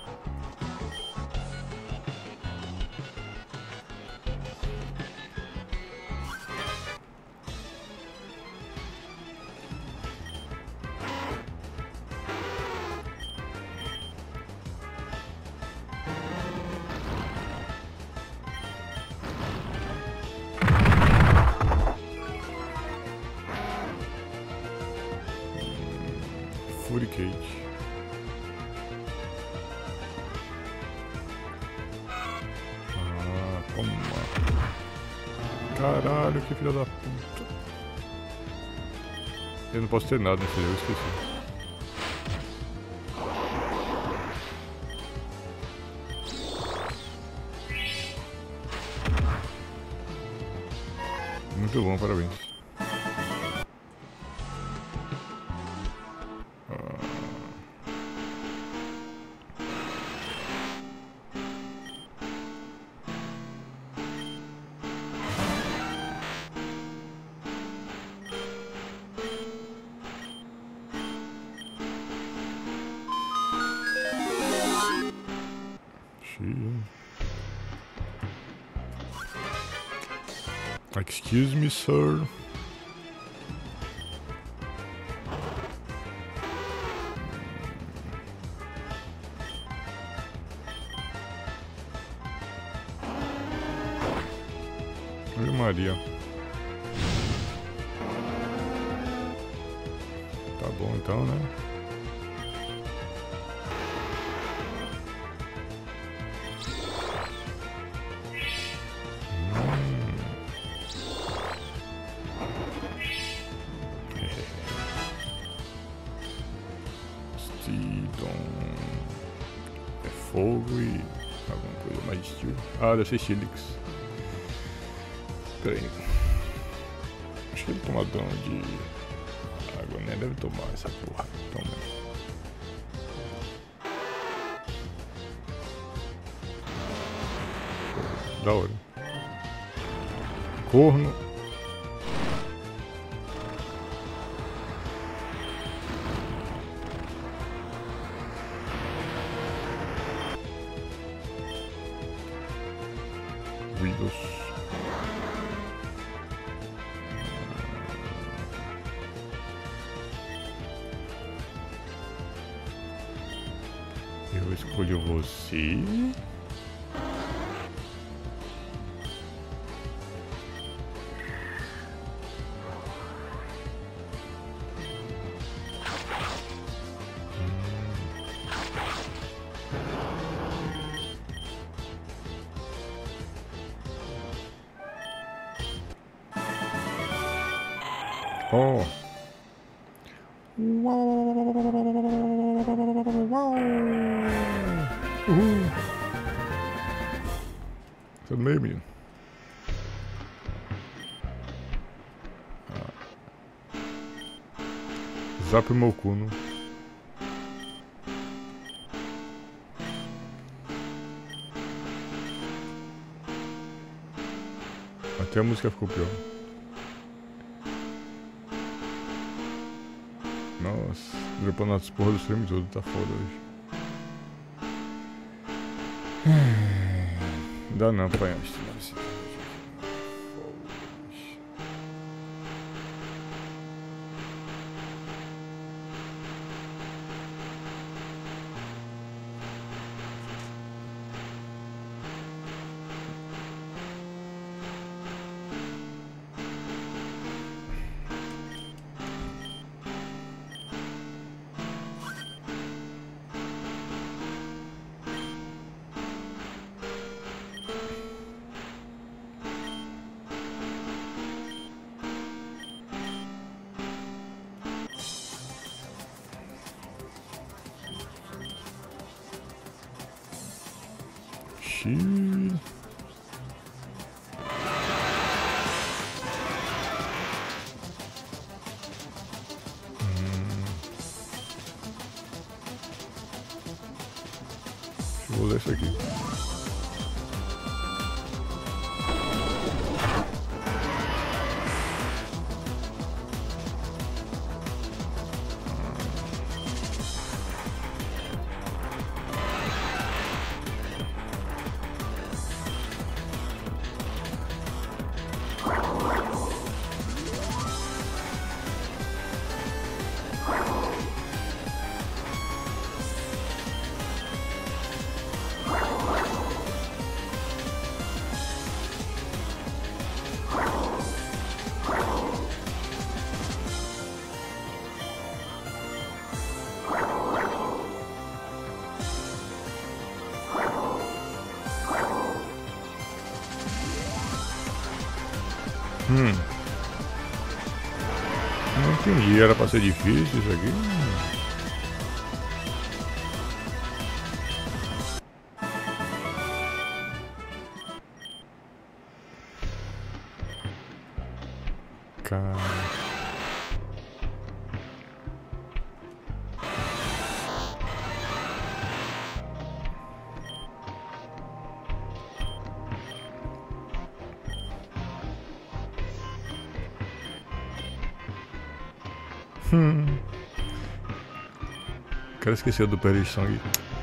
[SPEAKER 1] Furicate. Ah, toma. Caralho, que filha da puta. Eu não posso ter nada nesse jogo, eu esqueci. Muito bom, parabéns. Excuse me, sir. Oi, Maria. Tá bom então, né? É fogo e alguma coisa mais estilo. Ah, deve ser Stilix. Pera aí. Acho que ele toma dano de água, né? Deve tomar essa porra. Toma. Da hora. Corno. Windows. Eu escolho você. Oh. Uau. Uau. Uhul. Você no meio, menino. Ah. Zap meu cuno. Até a música ficou pior. Nossa, dropando as porra dos filmes todo, tá foda hoje. Não dá não, pai. Xiii. Hum. Deixa eu ler isso aqui. Hum. Não entendi, era pra ser difícil isso aqui? Cara... Hum. O cara esqueceu do pé de sangue.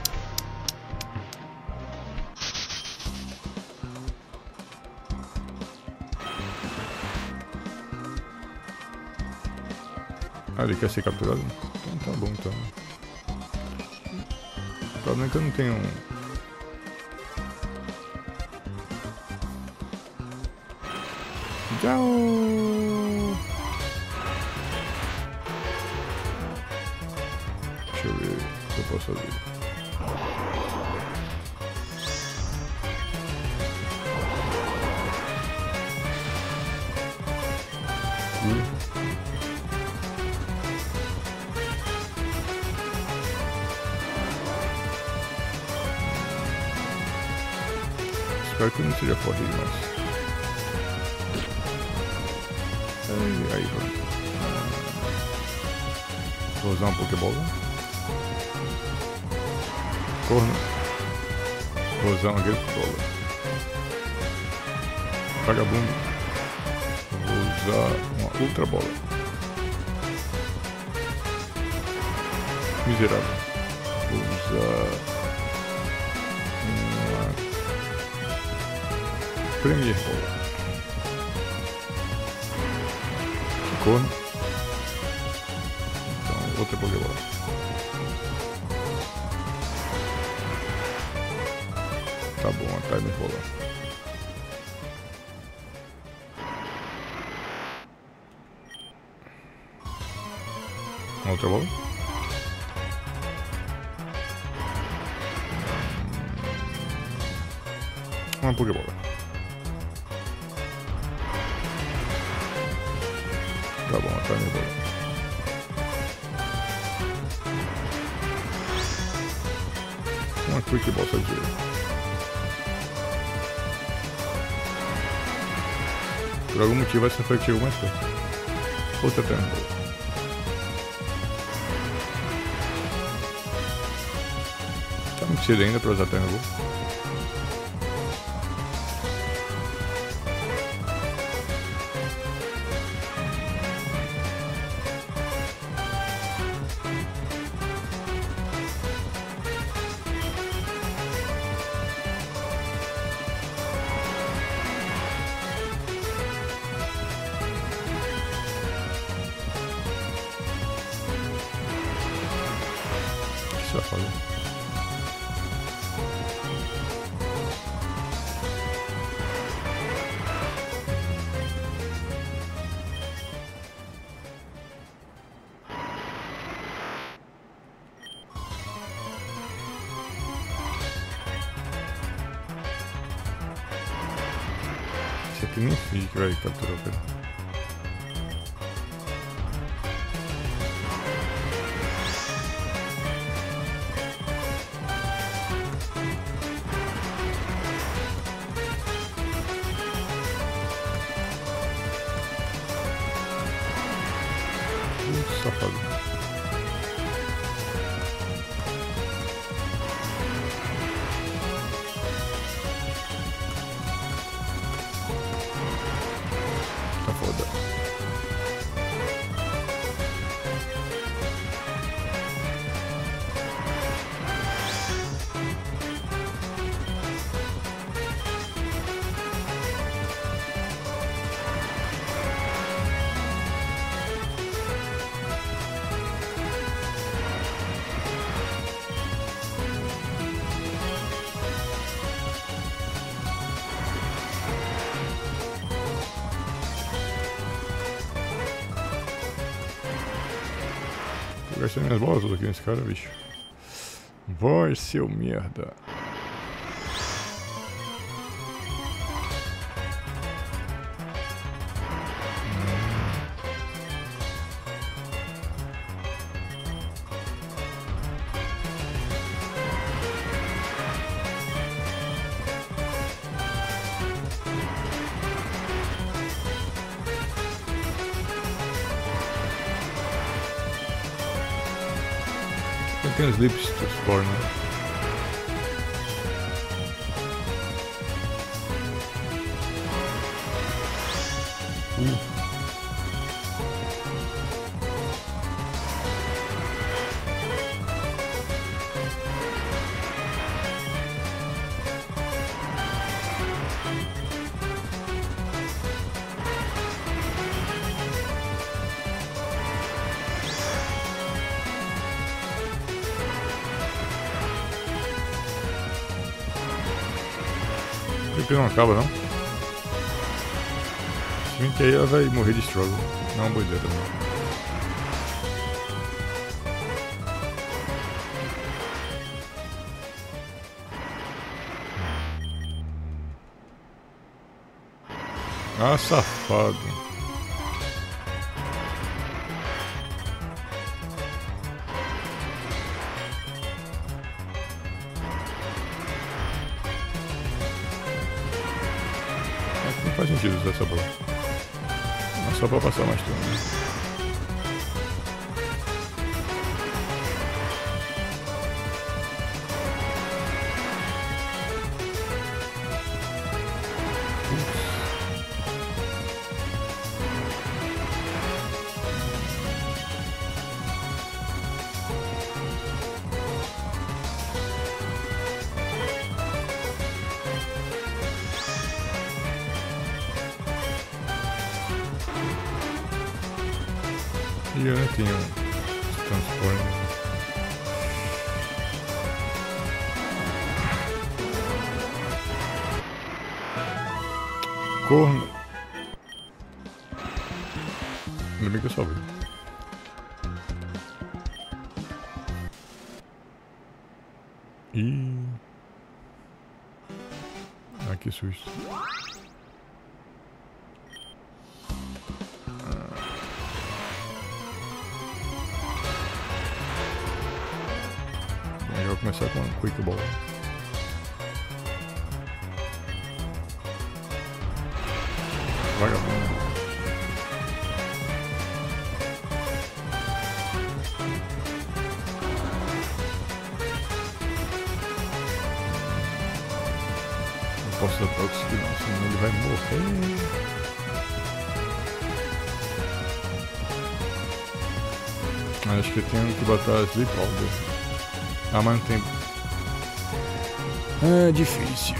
[SPEAKER 1] Ah, ele quer ser capturado? Então tá bom, então. O problema é que eu não tenho um... Tchau! Deixa eu ver o que eu posso fazer. Uh. Espero que não seja forte demais. Aí, aí vamos. Vou usar um Pokébola. Corno. Vou usar uma Great Bola. Vagabundo. Vou usar uma Ultra Bola. Miserável. Vou usar uma Premier Bola. Corno. Então, outra Pokébola. Tá bom, a Time Bola. Outra bola. Uma Pokébola. Tá bom, a Time Bola. Uma Quick Ball só de gelo. Por algum motivo essa foi que chegou mais perto. Outra Time Bola. Tá muito cedo ainda pra usar Time Bola. Safado. Esse aqui nem finge que vai capturar o cara. Safado. Tá foda. Vou gastar minhas bolas aqui nesse cara, bicho. Vai, seu merda. Tem uns lips to score, né? Uh. O não acaba, não? Se bem que aí ela vai morrer de struggle. Não é uma boa ideia também. Ah, safado. Não faz sentido usar essa bola. É só pra passar mais tempo. E eu não tenho transporte. Corno. Ainda bem que eu salvei. Ih. Ah, que susto. Eu vou começar com uma Quick Ball. Vagabundo. Não posso dar toque não, senão ele vai morrer. Acho que eu tenho que botar Sleep Powder. Ah, mas não tem. É difícil.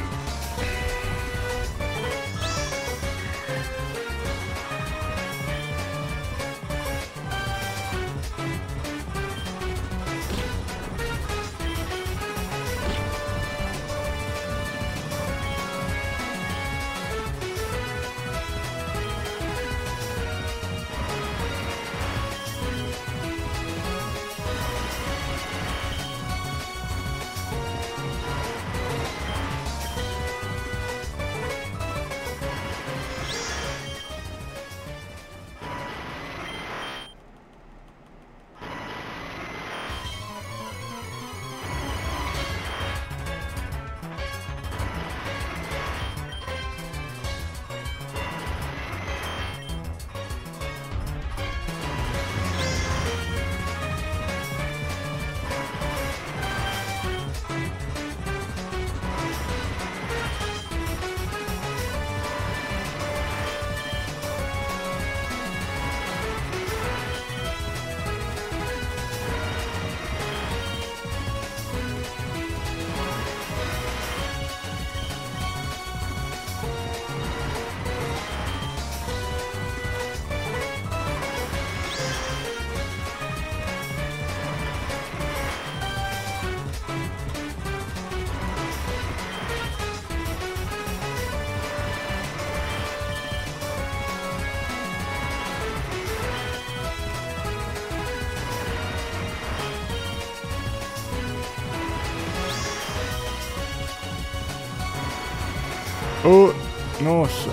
[SPEAKER 1] Oh, nossa.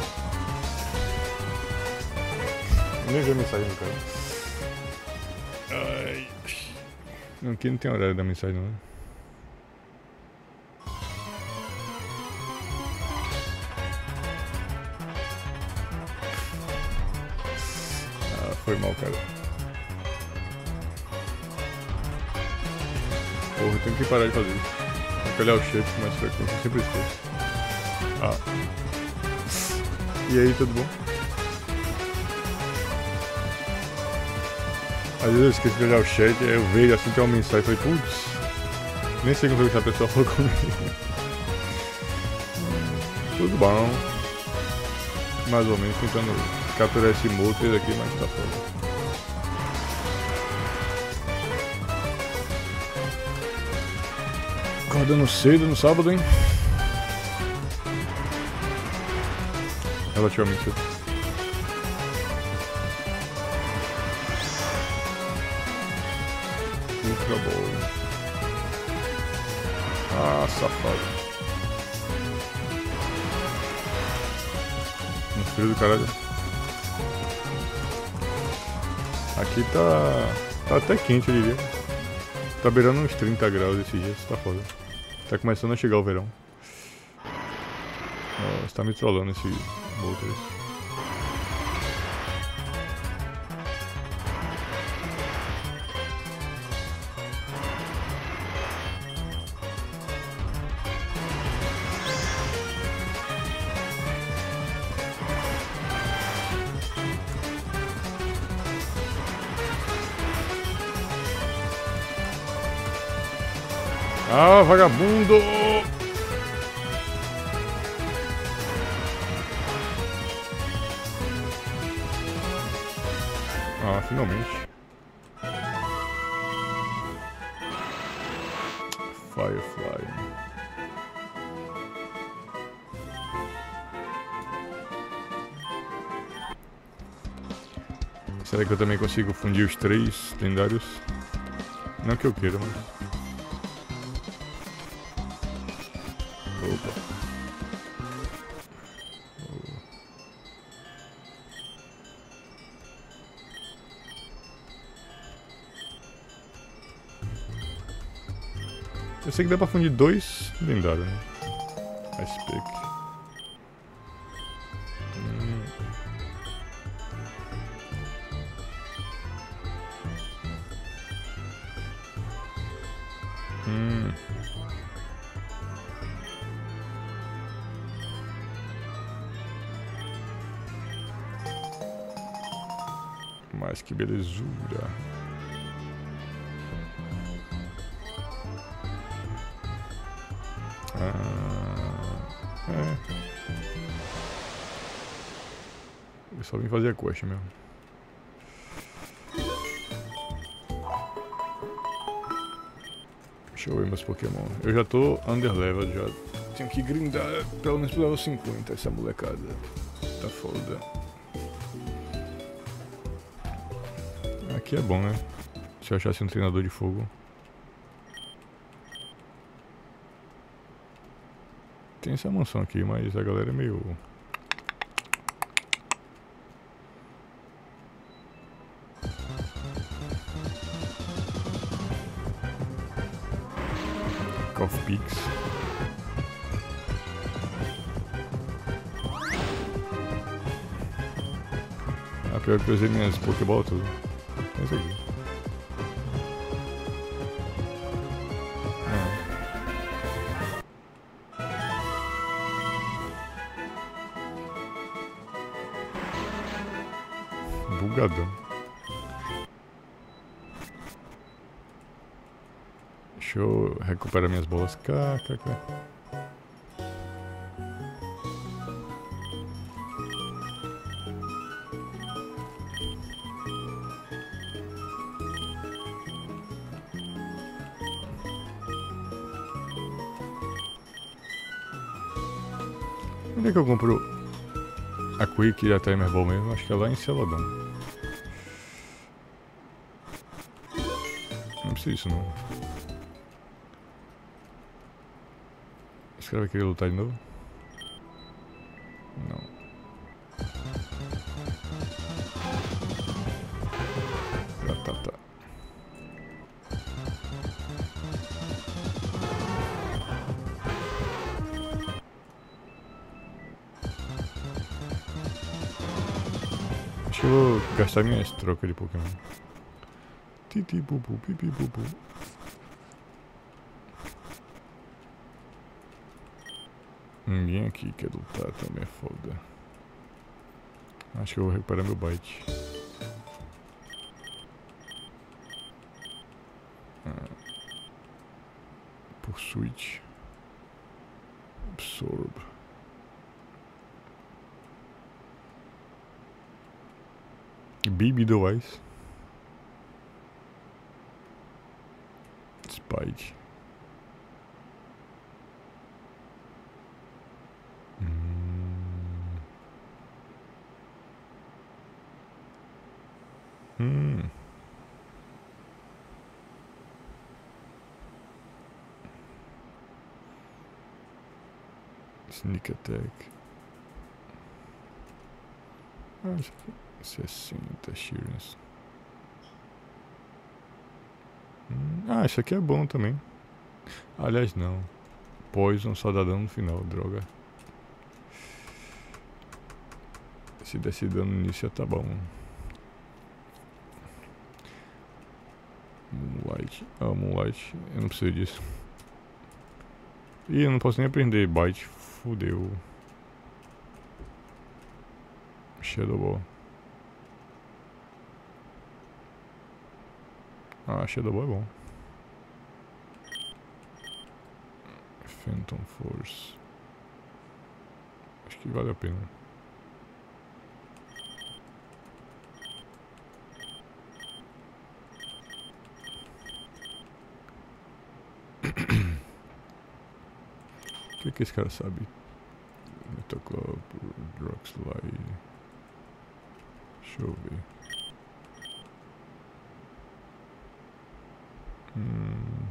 [SPEAKER 1] Nem vi a mensagem do cara. Ai. Não, aqui não tem horário da mensagem, não. Ah, foi mal, cara. porra, eu tenho que parar de fazer isso. Tenho que olhar o shape com mais frequência, eu sempre esqueço. Ah. E aí, tudo bom? Às vezes eu esqueço de olhar o chat, aí eu vejo assim, tem uma mensagem e falei, putz, nem sei como foi que essa pessoa falou comigo. Tudo bom. Mais ou menos, tentando capturar esse motor aqui, mas tá foda. Acordando cedo no sábado, hein? Relativamente cedo. Ultra Ball. Ah, safado. Um frio do caralho. Aqui tá. Tá até quente, eu diria. Tá beirando uns trinta graus esses dias, tá foda. Tá começando a chegar o verão. Oh, você tá me trollando esse motor aí. Ah, vagabundo! Ah, finalmente. Firefly. Será que eu também consigo fundir os três lendários? Não que eu queira, mas... Opa. Eu sei que dá pra fundir dois lendários, né? A spec. Hum. Hum. Mas que belezura. Ah, é. Eu só vim fazer a quest mesmo. Deixa eu ver meus Pokémon. Eu já tô underlevel, já tenho que grindar pelo menos pro level cinquenta essa molecada. Tá foda. Aqui é bom, né? Se eu achasse um treinador de fogo. Tem essa mansão aqui, mas a galera é meio... Coffee Peaks. Ah, pior que eu usei minhas Pokéball tudo. É isso aqui. Bugadão. Deixa eu recuperar minhas bolas. Cá, cá, cá. Onde é que eu compro a Quick e a Timer Ball mesmo? Acho que é lá em Celadão. Não precisa disso não. Esse cara vai querer lutar de novo? Não. Ah, tá, tá. Acho que eu vou gastar minhas trocas de Pokémon. Titi bubu, pipi bubu. Ninguém aqui quer lutar, também é foda. Acho que eu vou recuperar meu byte. Ah. Por switch. Absorb. Baby device. Spide. Hum. Hum. Sneak attack. Ah, isso aqui. sessenta assurance. Hum. Ah, isso aqui é bom também. Aliás, não. Poison só dá dano no final, droga. Se desse dano no início, tá bom. Moonlight. Ah, Moonlight. Eu não preciso disso. Ih, eu não posso nem aprender byte. Fudeu. Shadow Ball. Ah, Shadow Ball é bom. Phantom Force. Acho que vale a pena. O que, que esse cara sabe? Metal Club, Rockslide. Deixa eu ver. Hum.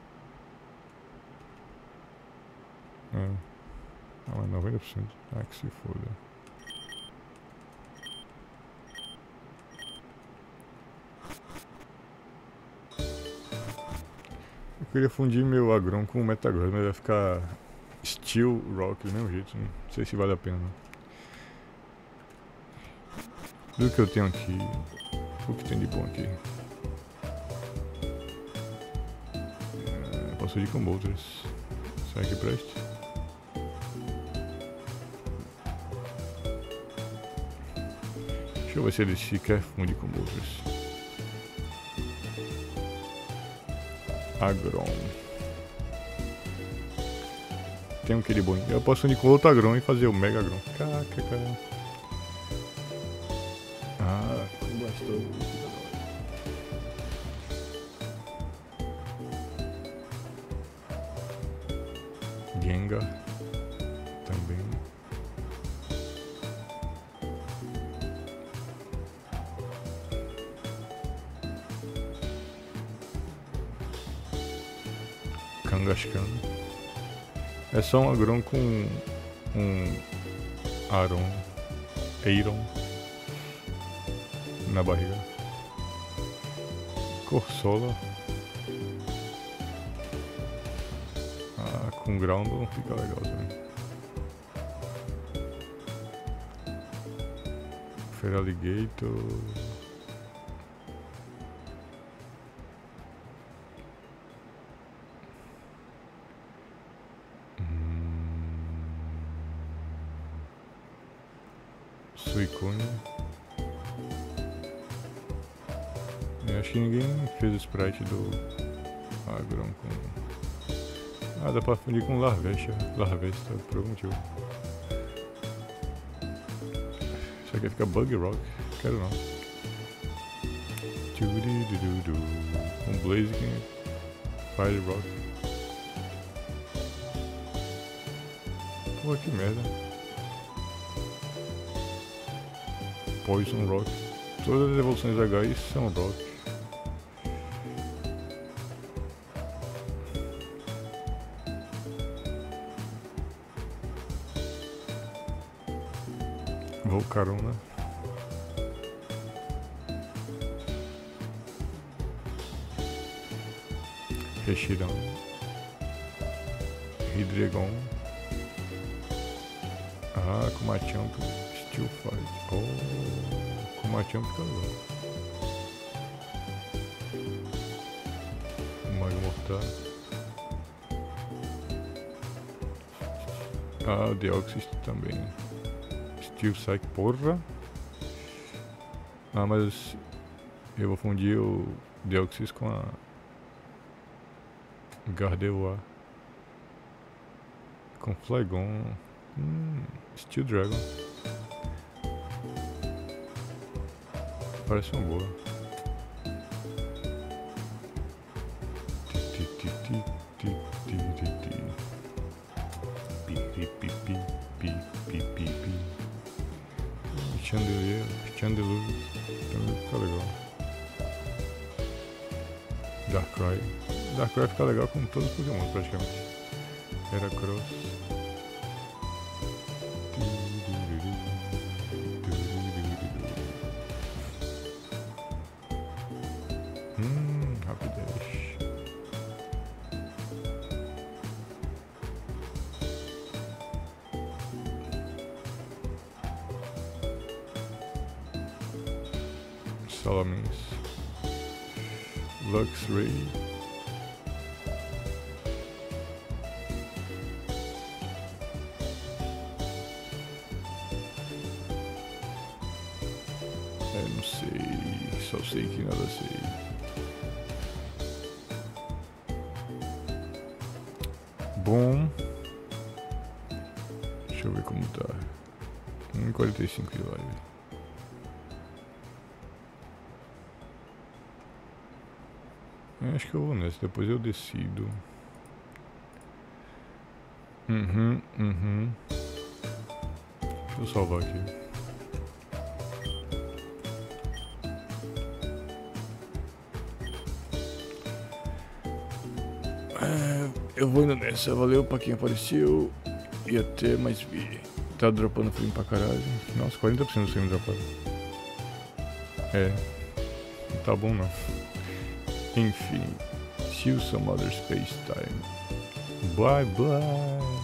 [SPEAKER 1] É. Ah, mas noventa por cento. Ah, que se foda. Eu queria fundir meu Agron com o Metagross, mas vai ficar Steel Rock do mesmo jeito. Não sei se vale a pena não. Tudo que eu tenho aqui. O que tem de bom aqui? É, posso ir com Bolters. Será que presta? Deixa eu ver se ele se quer fundir com Bolters. Agron. Tem um aquele bom. Eu posso fundir com outro Agron e fazer o Mega Agron. Caraca, cara. Ah, bastou. Gengar. Também. Kangaskhan. É só um Agron com um Aron, Eiron na barriga. Corsola. Ah, com Ground não fica legal também. Feraligator. Suicune. Eu acho que ninguém fez o sprite do Agron com... Ah, dá pra fundir com Larvesta. Larvesta, por algum motivo. Isso aqui fica Bug Rock. Quero não. Com Blaziken. Fire Rock. Pô, que merda. Poison Rock. Todas as evoluções H são Rock. Volcarona. Reshiram. Hidreigon. Ah, com Machamp. Steel Fight. Oh, com Machamp fica legal. Mago Mortal. Ah, Deoxys também. Steel Psyche, porra. Ah, mas eu vou fundir o Deoxys com a Gardevoir. Com Flygon. Hum, Steel Dragon. Parece uma boa. Chandelier, Chandelure, também fica legal. Darkrai. Darkrai fica legal com todos os Pokémon praticamente. Heracross. Hum, rapidez. Salamence. Luxray. É, não sei. Só sei que nada sei. Bom. Deixa eu ver como tá. um e quarenta e cinco de live. Acho que eu vou nessa, depois eu decido. Uhum, uhum. Deixa eu salvar aqui. É, eu vou indo nessa, valeu pra quem apareceu. E até mais vídeo. Tá dropando frame pra caralho. Nossa, quarenta por cento do frame dropado. É, não tá bom não. Enfim, see you some other space time. Bye bye.